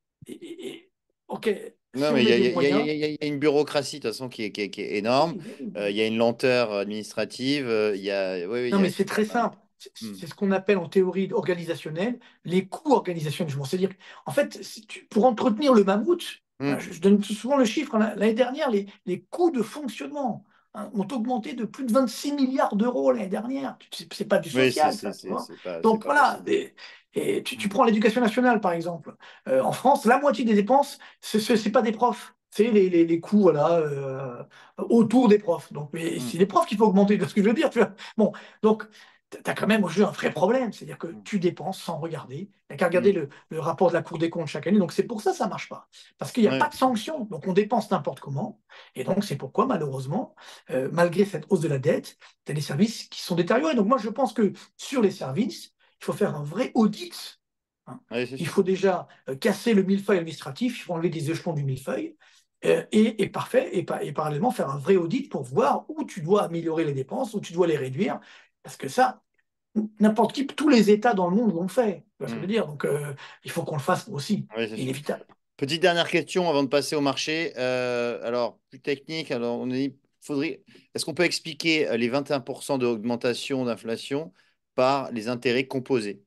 OK, Non, si on mais met des moyens, il y a une bureaucratie de toute façon qui est énorme. oui, oui, Il oui. y a une lenteur administrative. Il y a, oui, oui, Non, mais c'est très simple. Hmm. C'est ce qu'on appelle en théorie organisationnelle les coûts organisationnels. C'est-à-dire, en fait, pour entretenir le mammouth, Mm. Je donne souvent le chiffre. L'année dernière, les coûts de fonctionnement ont augmenté de plus de 26 milliards d'euros l'année dernière. C'est pas du Oui, social, ça, tu vois. c'est Donc pas voilà. possible. Et tu Mm. prends l'éducation nationale, par exemple. En France, la moitié des dépenses, c'est pas des profs. C'est les coûts voilà, autour des profs. Donc, mais Mm. c'est les profs qu'il faut augmenter, c'est ce que je veux dire. Tu vois. Bon, donc, tu as quand même au jeu un vrai problème. C'est-à-dire que Mm. tu dépenses sans regarder. Il n'y a qu'à regarder Mm. le rapport de la Cour des comptes chaque année. Donc, c'est pour ça que ça ne marche pas. Parce qu'il n'y a pas Ouais. de sanction. Donc, on dépense n'importe comment. Et donc, c'est pourquoi, malheureusement, malgré cette hausse de la dette, tu as des services qui sont détériorés. Donc, moi, je pense que sur les services, il faut faire un vrai audit. Hein. Ouais, c'est Il sûr. faut déjà casser le millefeuille administratif, il faut enlever des échelons du millefeuille. Parfait, et parallèlement faire un vrai audit pour voir où tu dois améliorer les dépenses, où tu dois les réduire. Parce que ça, n'importe qui, tous les États dans le monde l'ont fait. Tu vois ce que je veux Mm. dire? Donc, il faut qu'on le fasse aussi. Ouais, c'est sûr. Inévitable. Petite dernière question avant de passer au marché. Alors, plus technique, alors on dit, faudrait, est-ce qu'on peut expliquer les 21% d'augmentation d'inflation par les intérêts composés?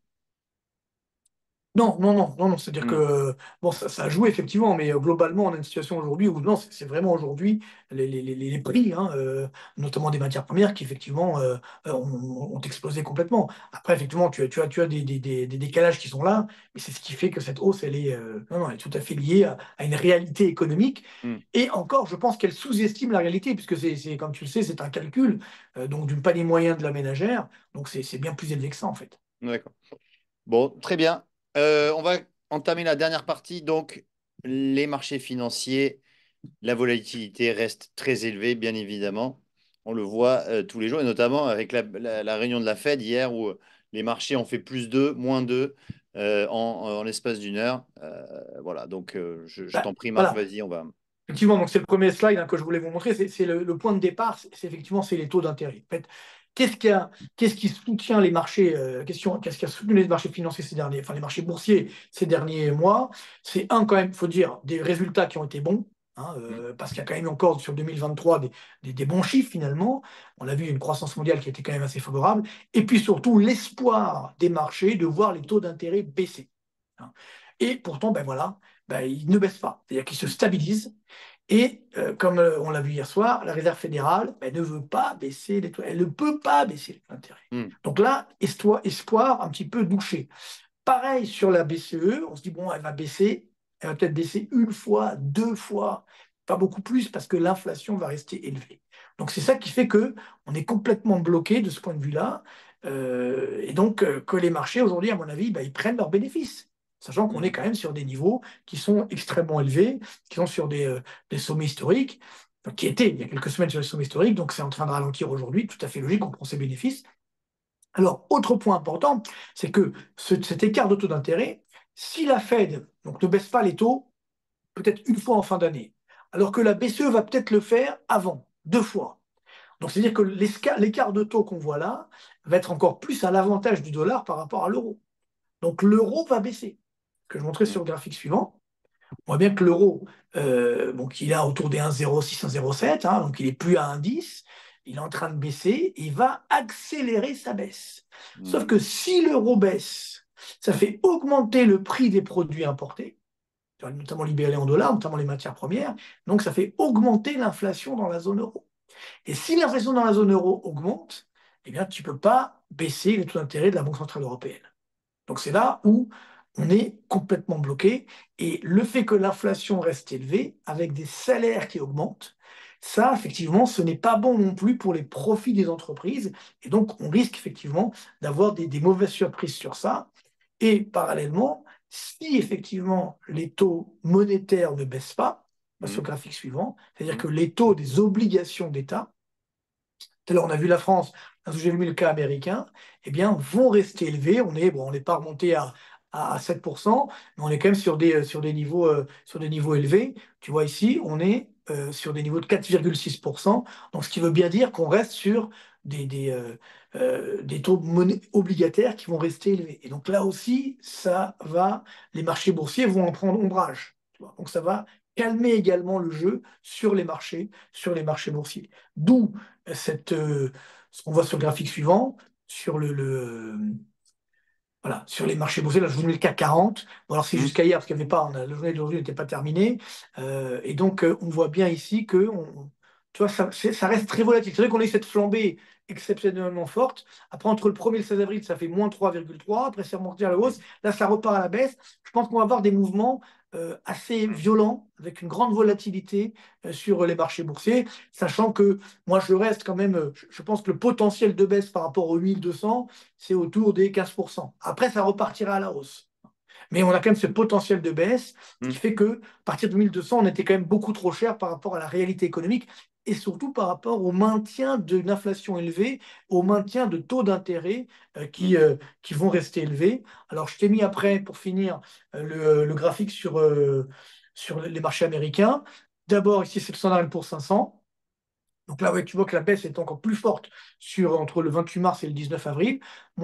Non, non, non, non, non. C'est-à-dire que Hmm. bon, ça joue effectivement, mais globalement, on a une situation aujourd'hui où non, c'est vraiment aujourd'hui les prix, hein, notamment des matières premières, qui effectivement ont explosé complètement. Après, effectivement, tu as des décalages qui sont là, mais c'est ce qui fait que cette hausse, elle est, non, non, elle est tout à fait liée à une réalité économique. Hmm. Et encore, je pense qu'elle sous-estime la réalité, puisque comme tu le sais, c'est un calcul donc du panier moyen de la ménagère, donc c'est bien plus élevé que ça en fait. D'accord. Bon, très bien. On va entamer la dernière partie. Donc, les marchés financiers, la volatilité reste très élevée, bien évidemment. On le voit tous les jours, et notamment avec la réunion de la Fed hier où les marchés ont fait plus 2, moins 2 en l'espace d'une heure. Voilà, donc je Bah, t'en prie, Marc, voilà. vas-y, on va. Effectivement, donc c'est le premier slide que je voulais vous montrer. C'est le point de départ, effectivement c'est les taux d'intérêt. En fait, qu'est-ce qui qu'est-ce qui soutient les marchés, qu'est-ce qui a soutenu les marchés financiers ces derniers, enfin les marchés boursiers ces derniers mois? C'est un quand même, il faut dire, des résultats qui ont été bons, hein, Hmm. parce qu'il y a quand même encore sur 2023 des bons chiffres finalement. On a vu une croissance mondiale qui était quand même assez favorable. Et puis surtout l'espoir des marchés de voir les taux d'intérêt baisser. Hein. Et pourtant, ben voilà, ben, ils ne baissent pas. C'est-à-dire qu'ils se stabilisent. Et comme on l'a vu hier soir, la Réserve fédérale elle ne veut pas baisser les taux. Elle ne peut pas baisser les taux d'intérêt. Hmm. Donc là, espoir un petit peu douché. Pareil sur la BCE, on se dit, bon, elle va baisser, elle va peut-être baisser une fois, deux fois, pas beaucoup plus, parce que l'inflation va rester élevée. Donc c'est ça qui fait que on est complètement bloqué de ce point de vue-là. Et donc que les marchés, aujourd'hui, à mon avis, bah, ils prennent leurs bénéfices. Sachant qu'on est Hmm. quand même sur des niveaux qui sont extrêmement élevés, qui sont sur des sommets historiques, enfin, qui étaient il y a quelques semaines sur les sommets historiques, donc c'est en train de ralentir aujourd'hui, tout à fait logique, on prend ses bénéfices. Alors, autre point important, c'est que cet écart de taux d'intérêt, si la Fed donc, ne baisse pas les taux, peut-être une fois en fin d'année, alors que la BCE va peut-être le faire avant, deux fois. Donc, c'est-à-dire que l'écart de taux qu'on voit là va être encore plus à l'avantage du dollar par rapport à l'euro. Donc, l'euro va baisser. Que je montrais Hmm. sur le graphique suivant, on voit bien que l'euro, donc il est autour des 1,06, 1,07, hein, donc il est plus à 1,10, il est en train de baisser et il va accélérer sa baisse. Sauf Hmm. que si l'euro baisse, ça fait augmenter le prix des produits importés, notamment libellés en dollars, notamment les matières premières, donc ça fait augmenter l'inflation dans la zone euro. Et si l'inflation dans la zone euro augmente, eh bien tu ne peux pas baisser les taux d'intérêt de la Banque centrale européenne. Donc c'est là où on est complètement bloqué. Et le fait que l'inflation reste élevée, avec des salaires qui augmentent, ça, effectivement, ce n'est pas bon non plus pour les profits des entreprises. Et donc, on risque effectivement d'avoir des mauvaises surprises sur ça. Et parallèlement, si effectivement les taux monétaires ne baissent pas, sur Hmm. le graphique suivant, c'est-à-dire Hmm. que les taux des obligations d'État, tout à l'heure, on a vu la France, là où j'ai vu le cas américain, eh bien, vont rester élevés. On n'est pas remonté à 7%, mais on est quand même sur des niveaux élevés. Tu vois ici, on est sur des niveaux de 4,6%. Donc, ce qui veut bien dire qu'on reste sur des taux obligataires qui vont rester élevés. Et donc là aussi, les marchés boursiers vont en prendre ombrage. Tu vois. Donc, ça va calmer également le jeu sur les marchés boursiers. D'où ce qu'on voit sur le graphique suivant, sur Voilà, sur les marchés boursiers, là, je vous mets le CAC 40. Bon, alors, c'est Hmm. jusqu'à hier, parce qu'il n'y avait pas, la journée d'aujourd'hui n'était pas terminée. Et donc, on voit bien ici que tu vois, ça reste très volatile. C'est vrai qu'on a eu cette flambée exceptionnellement forte. Après, entre le 1er et le 16 avril, ça fait -3,3. Après, c'est remonté à la hausse. Là, ça repart à la baisse. Je pense qu'on va avoir des mouvements assez violents, avec une grande volatilité sur les marchés boursiers, sachant que moi, je reste quand même, je pense que le potentiel de baisse par rapport aux 1200, c'est autour des 15%. Après, ça repartira à la hausse. Mais on a quand même ce potentiel de baisse qui Hmm. fait que, à partir de 1200, on était quand même beaucoup trop cher par rapport à la réalité économique et surtout par rapport au maintien d'une inflation élevée, au maintien de taux d'intérêt Hmm. qui vont rester élevés. Alors, je t'ai mis après, pour finir, le graphique sur les marchés américains. D'abord, ici, c'est le Standard Poor's 500. Donc là, ouais, tu vois que la baisse est encore plus forte entre le 28 mars et le 19 avril,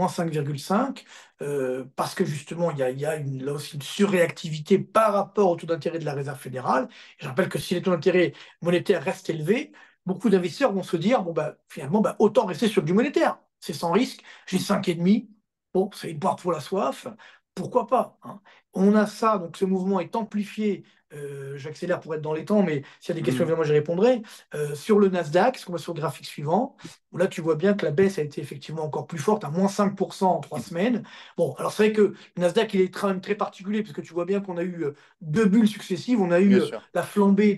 -5,5, parce que justement, il y a là aussi une surréactivité par rapport au taux d'intérêt de la Réserve fédérale. Et je rappelle que si les taux d'intérêt monétaires restent élevés, beaucoup d'investisseurs vont se dire, bon, bah, finalement, bah, autant rester sur du monétaire. C'est sans risque, j'ai 5,5, bon, c'est une boire pour la soif, pourquoi pas, hein. On a ça, donc ce mouvement est amplifié, j'accélère pour être dans les temps, mais s'il y a des questions, Hmm. évidemment, j'y répondrai. Sur le Nasdaq, ce qu'on voit sur le graphique suivant, où là tu vois bien que la baisse a été effectivement encore plus forte, à -5% en 3 semaines. Bon, alors c'est vrai que le Nasdaq il est quand même très particulier, parce que tu vois bien qu'on a eu deux bulles successives. On a eu Bien sûr. la flambée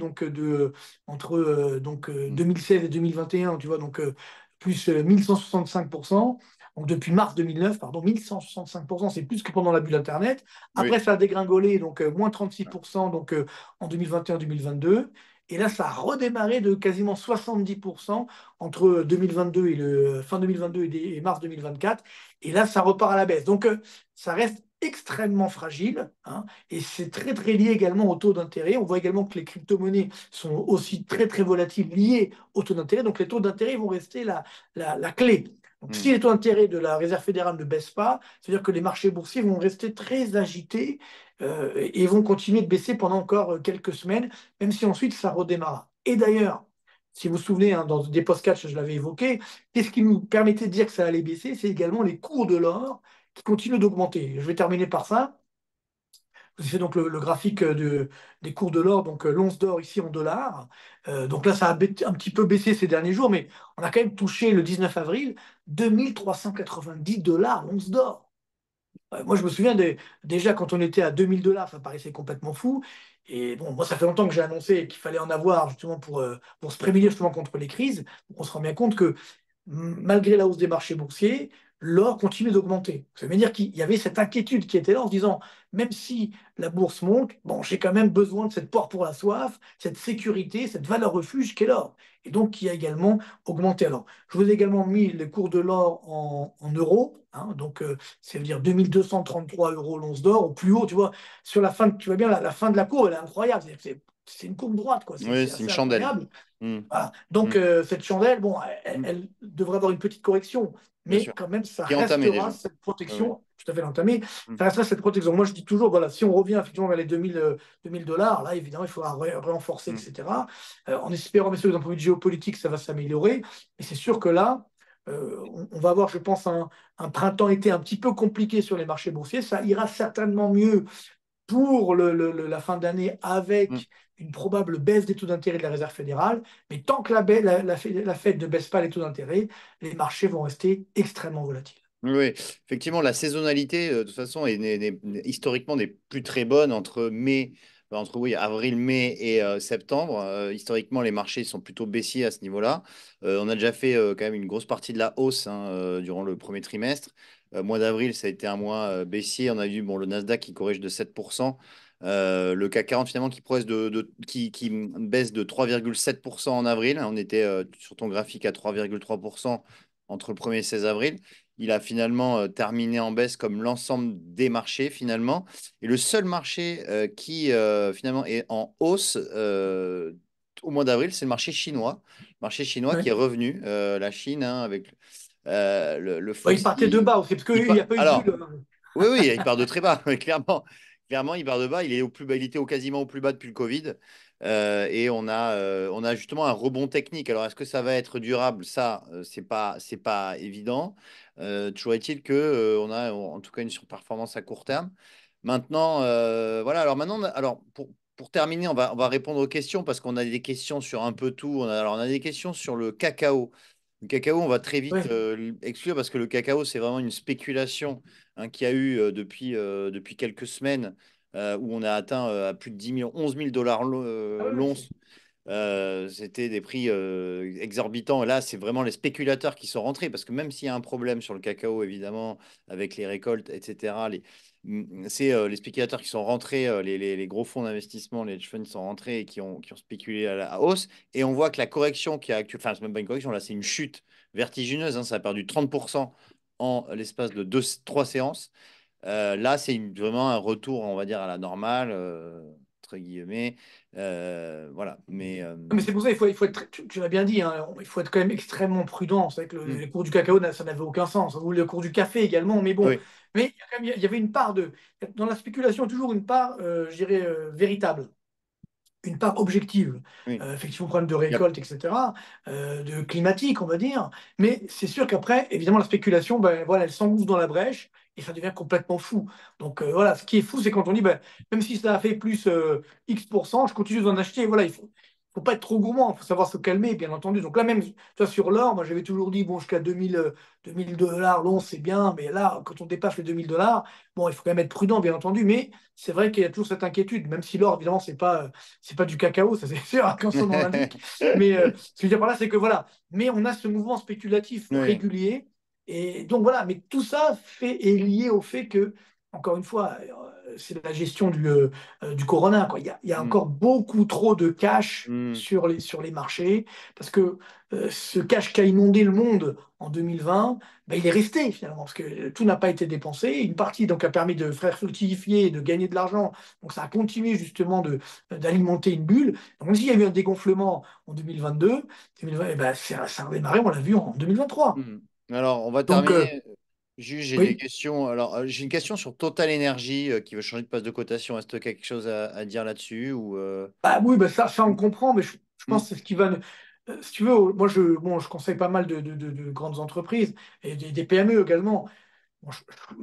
entre Hmm. 2016 et 2021, tu vois, plus 1165%. Donc depuis mars 2009, pardon, 1165%, c'est plus que pendant la bulle Internet. Après, Oui. ça a dégringolé, donc -36% en 2021-2022. Et là, ça a redémarré de quasiment 70% entre 2022 et fin 2022 et mars 2024. Et là, ça repart à la baisse. Donc, ça reste extrêmement fragile, hein, et c'est très, très lié également au taux d'intérêt. On voit également que les crypto-monnaies sont aussi très, très volatiles liées au taux d'intérêt. Donc, les taux d'intérêt vont rester la clé. Donc, si Hmm. les taux d'intérêt de la Réserve fédérale ne baissent pas, c'est-à-dire que les marchés boursiers vont rester très agités et vont continuer de baisser pendant encore quelques semaines, même si ensuite ça redémarra. Et d'ailleurs, si vous vous souvenez, hein, dans des podcasts, je l'avais évoqué, qu'est-ce qui nous permettait de dire que ça allait baisser? C'est également les cours de l'or qui continuent d'augmenter. Je vais terminer par ça. C'est donc le graphique des cours de l'or, donc l'once d'or ici en dollars. Donc là, ça a un petit peu baissé ces derniers jours, mais on a quand même touché le 19 avril 2390 $ l'once d'or. Moi, je me souviens déjà quand on était à 2000 $, ça paraissait complètement fou. Et bon, moi, ça fait longtemps que j'ai annoncé qu'il fallait en avoir justement pour se prémunir justement contre les crises. Donc, on se rend bien compte que malgré la hausse des marchés boursiers, l'or continue d'augmenter. Ça veut dire qu'il y avait cette inquiétude qui était là en se disant, même si la bourse monte, bon, j'ai quand même besoin de cette porte pour la soif, cette sécurité, cette valeur refuge qu'est l'or. Et donc, qui a également augmenté. Alors, je vous ai également mis les cours de l'or en euros, hein, donc, ça veut dire 2233 € l'once d'or, au plus haut, tu vois, sur la fin, tu vois bien, la fin de la courbe, elle est incroyable. C'est une courbe droite, quoi. C'est Oui, c'est une assez chandelle. incroyable. Hmm. Voilà. Donc, Hmm. cette chandelle, bon, elle, Hmm. elle devrait avoir une petite correction, Bien mais sûr. quand même, ça Qui est entamé restera déjà. cette Oui, oui. protection, tout à fait l'entamer, Hmm. ça restera cette protection. Moi, je dis toujours, voilà, si on revient effectivement vers les 2000 $, là, évidemment, il faudra renforcer, Hmm. etc. En espérant, bien sûr, que d'un point de vue géopolitique, ça va s'améliorer. Et c'est sûr que là, on va avoir, je pense, un printemps-été un petit peu compliqué sur les marchés boursiers. Ça ira certainement mieux pour la fin d'année Hmm. avec une probable baisse des taux d'intérêt de la Réserve fédérale. Mais tant que la Fed ne baisse pas les taux d'intérêt, les marchés vont rester extrêmement volatiles. Oui, oui. Effectivement, la saisonnalité, de toute façon, historiquement n'est plus très bonne entre oui, avril, mai et septembre. Historiquement, les marchés sont plutôt baissiers à ce niveau-là. On a déjà fait quand même une grosse partie de la hausse, hein, durant le premier trimestre. Mois d'avril, ça a été un mois baissier. On a vu bon, le Nasdaq qui corrige de 7%. Le CAC 40 finalement qui baisse de 3,7% en avril. On était sur ton graphique à 3,3% entre le 1er et le 16 avril. Il a finalement terminé en baisse comme l'ensemble des marchés finalement. Et le seul marché qui finalement est en hausse au mois d'avril, c'est le marché chinois. Le marché chinois qui Ouais. est revenu. La Chine, hein, avec le Ouais, il partait de FTSE. bas aussi, parce qu'il n'y a pas eu de Alors, bulle. oui, oui, il part de très bas, mais clairement. Clairement, il part de bas. Il est au plus bas, il était quasiment au plus bas depuis le Covid. Et on a justement un rebond technique. Alors, est-ce que ça va être durable? Ça, c'est pas évident. Toujours est-il que, on a en tout cas une surperformance à court terme. Maintenant, voilà. Alors maintenant, alors pour terminer, on va répondre aux questions parce qu'on a des questions sur un peu tout. Alors, on a des questions sur le cacao. Le cacao, on va très vite Ouais. exclure parce que le cacao, c'est vraiment une spéculation hein, qu'il y a eu depuis quelques semaines où on a atteint à plus de 10 millions, 11 000 dollars Ah ouais, l'once. C'était des prix exorbitants. Et là, c'est vraiment les spéculateurs qui sont rentrés parce que même s'il y a un problème sur le cacao, évidemment, avec les récoltes, etc., c'est les spéculateurs qui sont rentrés, les gros fonds d'investissement, les hedge funds sont rentrés et qui ont spéculé à hausse. Et on voit que la correction qui a actuellement, enfin, c'est même pas une correction, là, c'est une chute vertigineuse. Hein, ça a perdu 30% en l'espace de trois séances. Là, c'est vraiment un retour, on va dire, à la normale, entre guillemets. Voilà. Mais c'est pour ça il faut être, tu l'as bien dit, hein, il faut être quand même extrêmement prudent. C'est vrai que Hmm, le cours du cacao, ça n'avait aucun sens. Ou le cours du café également, mais bon. oui, Mais il y a il y avait une part de. Dans la spéculation, toujours une part, je dirais, véritable, une part objective. oui. Effectivement, problème de Il y a- récolte, etc., de climatique, on va dire. Mais c'est sûr qu'après, évidemment, la spéculation, ben, voilà, elle s'engouffre dans la brèche et ça devient complètement fou. Donc voilà, ce qui est fou, c'est quand on dit, ben, même si ça a fait plus X%, je continue d'en acheter. Voilà, faut pas être trop gourmand, il faut savoir se calmer, bien entendu. Donc là, même tu vois, sur l'or, moi j'avais toujours dit, bon, jusqu'à 2000 dollars, l'once, c'est bien, mais là, quand on dépasse les 2000 dollars, bon, il faut quand même être prudent, bien entendu. Mais c'est vrai qu'il y a toujours cette inquiétude, même si l'or, évidemment, c'est pas du cacao, ça c'est sûr, hein, quand son nom l'indique. Mais ce que je veux dire par là, c'est que voilà, mais on a ce mouvement spéculatif Oui. régulier. Et donc voilà, mais tout ça est lié au fait que, encore une fois, c'est la gestion du corona, quoi. Il y a Hmm, encore beaucoup trop de cash hmm, sur les marchés, parce que ce cash qui a inondé le monde en 2020, ben, il est resté finalement, parce que tout n'a pas été dépensé. Une partie donc a permis de faire fructifier et de gagner de l'argent. Donc ça a continué justement d'alimenter une bulle. Donc même s'il y a eu un dégonflement en 2022, 2020, eh ben, ça a redémarré, on l'a vu en 2023. hmm. Alors, on va Donc terminer. Juste, j'ai des oui, questions. Alors, j'ai une question sur Total Energy qui veut changer de place de cotation. Est-ce que tu as quelque chose à dire là-dessus ou bah, oui, bah, ça on comprend, mais je hmm, pense que c'est ce qui va. Si tu veux, moi je conseille pas mal de grandes entreprises et des PME également. Bon,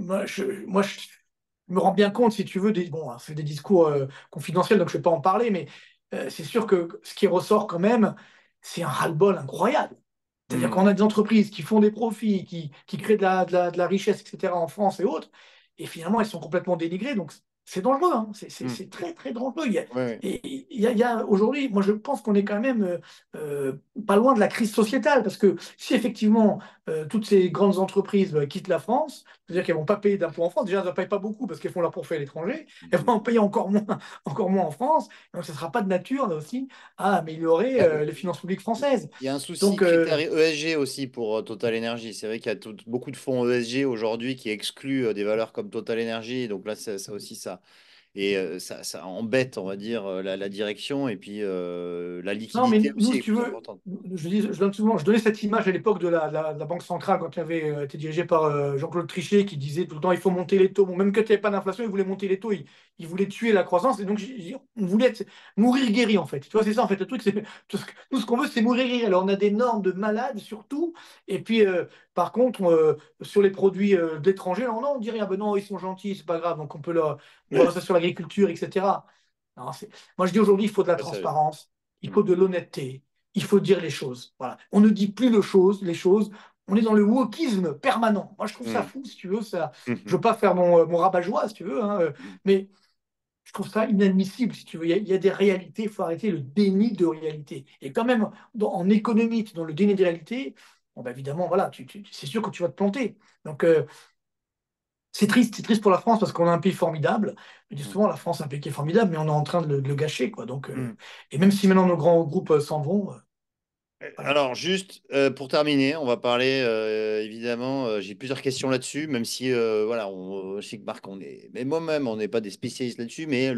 je me rends bien compte, si tu veux, bon, hein, c'est des discours confidentiels, donc je ne vais pas en parler, mais c'est sûr que ce qui ressort quand même, c'est un ras-le-bol incroyable. C'est-à-dire hmm, qu'on a des entreprises qui font des profits, qui créent de la richesse, etc., en France et autres, et finalement, elles sont complètement dénigrées. Donc, c'est dangereux, hein. hmm. C'est très, très dangereux. Ouais, ouais. Il y a aujourd'hui, moi, je pense qu'on est quand même euh, pas loin de la crise sociétale, parce que si effectivement, toutes ces grandes entreprises quittent la France, c'est-à-dire qu'elles ne vont pas payer d'impôts en France, déjà, elles ne payent pas beaucoup parce qu'elles font leurs profits à l'étranger, elles vont en payer encore moins en France, donc ça ne sera pas de nature, là aussi, à améliorer les finances publiques françaises. Il y a un souci Donc, critère ESG aussi pour Total Energy. C'est vrai qu'il y a beaucoup de fonds ESG aujourd'hui qui excluent des valeurs comme Total Energy. Donc là, ça aussi, ça. Et ça embête, on va dire, la direction. Et puis la non, mais liquidité nous, aussi si est tu plus veux, importante. je donne souvent, je donnais cette image à l'époque de la Banque centrale quand elle avait été dirigée par Jean-Claude Trichet qui disait tout le temps il faut monter les taux. Bon, même quand il n'y avait pas d'inflation, il voulait monter les taux, il voulait tuer la croissance. Et donc, on voulait mourir guéri en fait. Tu vois, c'est ça en fait. Le truc, c'est tout ce qu'on veut, c'est mourir guéri. Alors, on a des normes de malades surtout. Et puis, par contre, sur les produits d'étrangers, non, non, on dirait ah ben non, ils sont gentils, c'est pas grave. Donc, on voit ça sur l'agriculture, etc. Non, moi, je dis aujourd'hui, il faut de la Pas sérieux. transparence, il Mm. faut de l'honnêteté, il faut dire les choses. Voilà. On ne dit plus les choses. On est dans le wokisme permanent. Moi, je trouve ça Mm. fou, si tu veux. Ça, je Mhm. veux pas faire mon rabat-joie, si tu veux, hein, mais je trouve ça inadmissible, si tu veux. Il y a des réalités, il faut arrêter le déni de réalité. Et quand même, en économie, tu es dans le déni de réalité, bon, ben, évidemment, voilà, c'est sûr que tu vas te planter. Donc, c'est triste pour la France parce qu'on a un pays formidable. Je dis souvent, la France est un pays qui est formidable, mais on est en train de le gâcher, quoi. Donc, Mm. et même si maintenant nos grands groupes s'en vont, voilà. Alors, juste pour terminer, on va parler évidemment. J'ai plusieurs questions là-dessus, même si voilà, je sais que Marc, mais moi-même, on n'est pas des spécialistes là-dessus, mais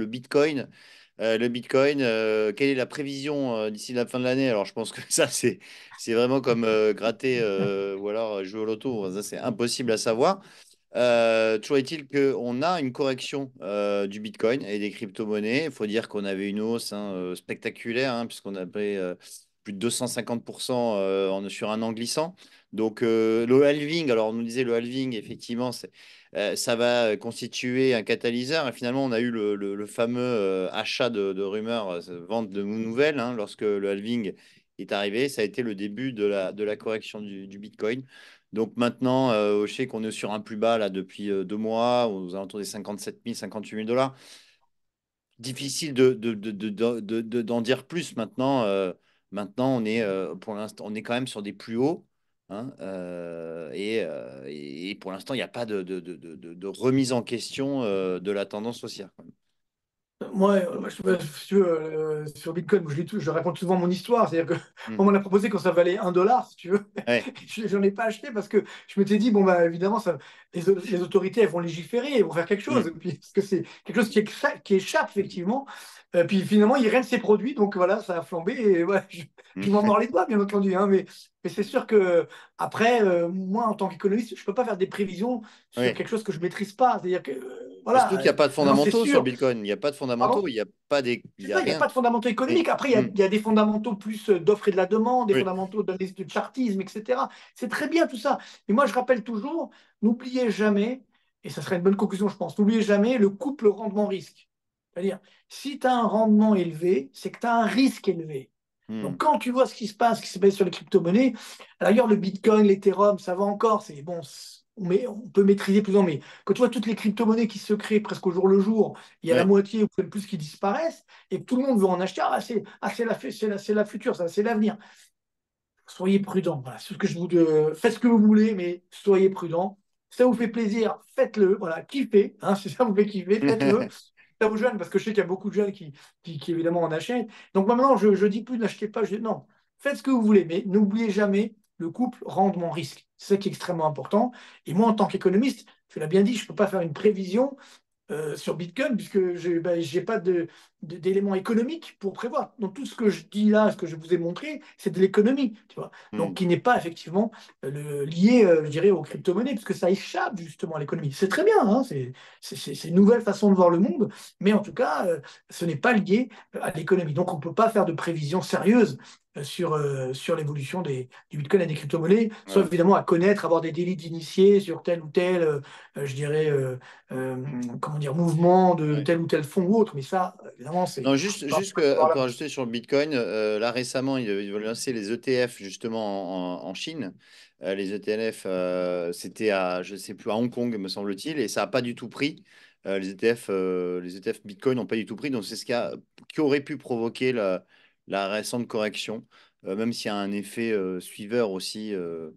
le Bitcoin, quelle est la prévision d'ici la fin de l'année? Alors, je pense que ça, c'est vraiment comme gratter ou alors jouer au loto. Ça, c'est impossible à savoir. Toujours est-il qu'on a une correction du Bitcoin et des crypto-monnaies. Il faut dire qu'on avait une hausse spectaculaire, puisqu'on avait plus de 250% sur un an glissant. Donc le halving, alors on nous disait le halving, effectivement, ça va constituer un catalyseur. Et finalement, on a eu le fameux achat de rumeurs, vente de nouvelles, lorsque le halving est arrivé. Ça a été le début de la correction du Bitcoin. Donc maintenant, je sais qu'on est sur un plus bas là depuis 2 mois, aux alentours des 57 000, 58 000 dollars. Difficile d'en dire plus maintenant. Maintenant, on est pour l'instant, on est quand même sur des plus hauts. Et pour l'instant, il n'y a pas de remise en question de la tendance haussière. Moi, si tu veux, sur Bitcoin, je raconte souvent mon histoire. C'est-à-dire que Hmm. on m'en a proposé quand ça valait 1 dollar, si tu veux. Ouais. J'en ai pas acheté parce que je m'étais dit, bon, bah, évidemment, les autorités, elles vont légiférer, elles vont faire quelque chose. Hmm. Et puis, parce que c'est quelque chose qui échappe, effectivement. Puis finalement, il règne ses produits. Donc voilà, ça a flambé. Et ouais, je m'en Hmm. mords les doigts, bien entendu. Mais c'est sûr que après, moi, en tant qu'économiste, je peux pas faire des prévisions sur Ouais. quelque chose que je maîtrise pas. C'est-à-dire que, Surtout voilà, qu'il n'y a pas de maintenant, c'est fondamentaux sur le sûr. Bitcoin. Il n'y a pas de fondamentaux, Pardon? il n'y a pas il C'est y a ça, il n'y a rien. pas de fondamentaux Hmm. économiques. Après, Hmm. il y a des fondamentaux plus d'offres et de la demande, des Oui. fondamentaux de chartisme, etc. C'est très bien tout ça. Mais moi, je rappelle toujours, n'oubliez jamais, et ça serait une bonne conclusion, je pense, n'oubliez jamais le couple rendement-risque. C'est-à-dire, si tu as un rendement élevé, c'est que tu as un risque élevé. Donc, Hmm. quand tu vois ce qui se passe, ce qui se passe sur les crypto-monnaies, d'ailleurs, le Bitcoin, l'Ethereum, ça va encore, c'est bon, on peut maîtriser plus ou moins. Mais quand tu vois toutes les crypto-monnaies qui se créent presque au jour le jour, il y a la Ouais. moitié ou même plus qui disparaissent, et que tout le monde veut en acheter. C'est la future, ça, c'est l'avenir. Soyez prudents. Voilà, c'est ce que je vous faites ce que vous voulez, mais soyez prudents. Ça vous fait plaisir, faites-le. Voilà, kiffez. Si ça vous fait kiffer, faites-le. Ça vous jeunes, parce que je sais qu'il y a beaucoup de jeunes qui évidemment en achètent. Donc maintenant, je ne dis plus n'achetez pas. Non, faites ce que vous voulez, mais n'oubliez jamais le couple rendement-risque. C'est ça qui est extrêmement important. Et moi, en tant qu'économiste, tu l'as bien dit, je ne peux pas faire une prévision sur Bitcoin, puisque je n'ai pas d'éléments économiques pour prévoir. Donc tout ce que je dis là, ce que je vous ai montré, c'est de l'économie, tu vois. Donc Hmm. qui n'est pas effectivement lié, je dirais, aux crypto-monnaies, puisque ça échappe justement à l'économie. C'est très bien, c'est une nouvelle façon de voir le monde, mais en tout cas, ce n'est pas lié à l'économie. Donc on ne peut pas faire de prévisions sérieuses sur l'évolution du Bitcoin et des crypto-monnaies, sauf Voilà. évidemment à connaître, avoir des délits d'initiés sur tel ou tel, je dirais, euh, comment dire, mouvement de Ouais. tel ou tel fonds ou autre. Mais ça, évidemment, Non, on peut juste pas avoir pour la- ajouter sur le Bitcoin, là récemment, ils veulent lancer les ETF justement en Chine. Les ETF, c'était à, je sais plus, à Hong Kong, me semble-t-il, et ça n'a pas du tout pris. Les ETF Bitcoin n'ont pas du tout pris, donc c'est qui aurait pu provoquer la récente correction, même s'il y a un effet suiveur aussi.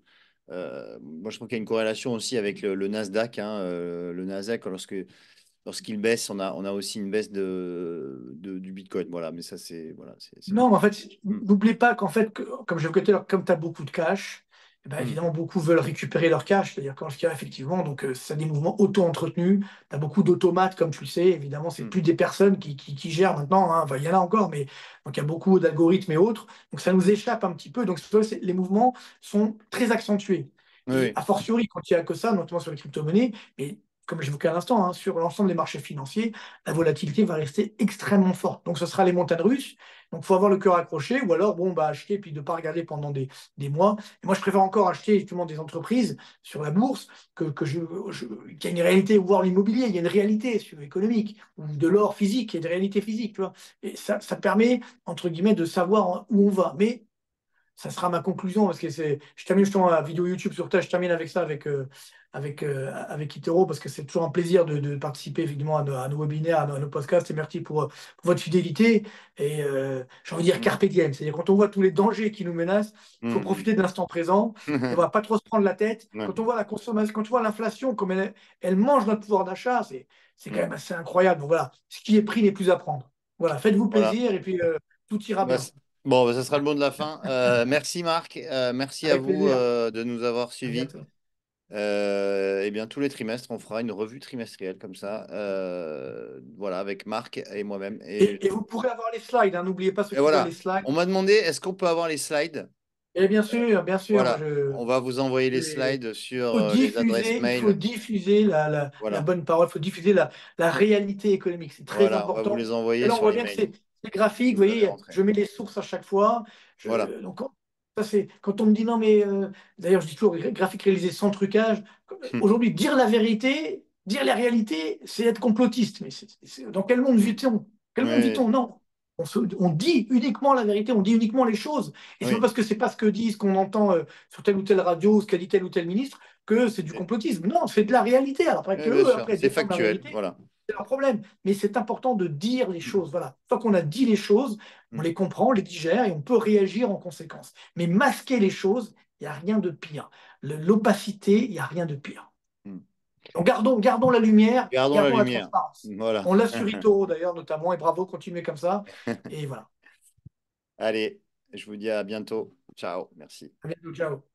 Moi, je trouve qu'il y a une corrélation aussi avec le Nasdaq. Le Nasdaq, lorsqu'il baisse, on a aussi une baisse du Bitcoin. Voilà, mais ça, c'est. Voilà, Non, mais en fait, Hmm. n'oublie pas qu'en fait, comme je l'évoquais tout à l'heure, comme tu as beaucoup de cash, eh ben, Hmm. évidemment, beaucoup veulent récupérer leur cash. C'est-à-dire quand je dis effectivement, donc c'est des mouvements auto-entretenus. Tu as beaucoup d'automates, comme tu le sais. Évidemment, c'est Hmm. plus des personnes qui gèrent maintenant. Enfin, il y en a encore, mais donc il y a beaucoup d'algorithmes et autres. Donc ça nous échappe un petit peu. Donc les mouvements sont très accentués. Oui, Et oui. a fortiori, quand il n'y a que ça, notamment sur les crypto-monnaies, mais comme j'évoquais à l'instant, sur l'ensemble des marchés financiers, la volatilité va rester extrêmement forte. Donc ce sera les montagnes russes. Donc, il faut avoir le cœur accroché ou alors, bon, bah, acheter et puis de ne pas regarder pendant des mois. Et moi, je préfère encore acheter justement des entreprises sur la bourse qu'il y a une réalité, voire l'immobilier, il y a une réalité économique, ou de l'or physique, il y a une réalité physique, tu vois. Et ça permet, entre guillemets, de savoir où on va. Mais ça sera ma conclusion parce que je termine justement la vidéo YouTube sur je termine avec ça avec Itero parce que c'est toujours un plaisir de participer évidemment à nos webinaires, à nos podcasts et merci pour votre fidélité et j'ai envie de dire Hmm. carpe diem, c'est-à-dire quand on voit tous les dangers qui nous menacent, il faut Hmm. profiter de l'instant présent et on va pas trop se prendre la tête. Ouais. Quand on voit la consommation, quand tu vois l'inflation comme elle mange notre pouvoir d'achat, c'est quand Hmm. même assez incroyable. Donc voilà, ce qui est pris n'est plus à prendre. Voilà, faites-vous Voilà. plaisir et puis tout ira Bah, bien. bon, bah, ça sera le mot de la fin. Merci Marc. Merci à Avec vous plaisir. de nous avoir À suivis. bientôt. Eh bien, tous les trimestres, on fera une revue trimestrielle comme ça. Voilà, avec Marc et moi-même. Et vous pourrez avoir les slides, hein. N'oubliez pas ceux Et qui veulent les voilà, slides. on m'a demandé est-ce qu'on peut avoir les slides? Et bien sûr, moi Voilà, on va vous envoyer les slides sur les adresses il faut mail. diffuser la Voilà, bonne parole, il faut diffuser la réalité économique. C'est très voilà, on va vous important. les Et envoyer là, on sur voit bien que l'email c'est graphique. que Vous vous avez voyez, rentré. je mets les sources à chaque fois. Voilà. Donc, ça, c'est quand on me dit non, mais d'ailleurs, je dis toujours graphique réalisé sans trucage. Aujourd'hui, dire la vérité, dire la réalité, c'est être complotiste. Mais dans quel monde vit-on? Quel monde Oui, vit-on? Non. On dit uniquement la vérité, on dit uniquement les choses. Et c'est pas oui. parce que c'est pas ce que disent, qu'on entend sur telle ou telle radio, ce qu'a dit tel ou tel ministre, que c'est du Et- complotisme. Non, c'est de la réalité. Alors après oui, que bien eux, sûr, après, c'est défendent la factuel. réalité, Voilà. c'est leur problème. Mais c'est important de dire les choses. Voilà. Une fois qu'on a dit les choses, on les comprend, on les digère et on peut réagir en conséquence. Mais masquer les choses, il n'y a rien de pire. L'opacité, il n'y a rien de pire. Donc gardons la lumière, Gardons la gardons la lumière. transparence. Voilà. On l'a sur Itoro d'ailleurs, notamment, et bravo, continuez comme ça. Et voilà. Allez, je vous dis à bientôt. Ciao. Merci. À bientôt, ciao.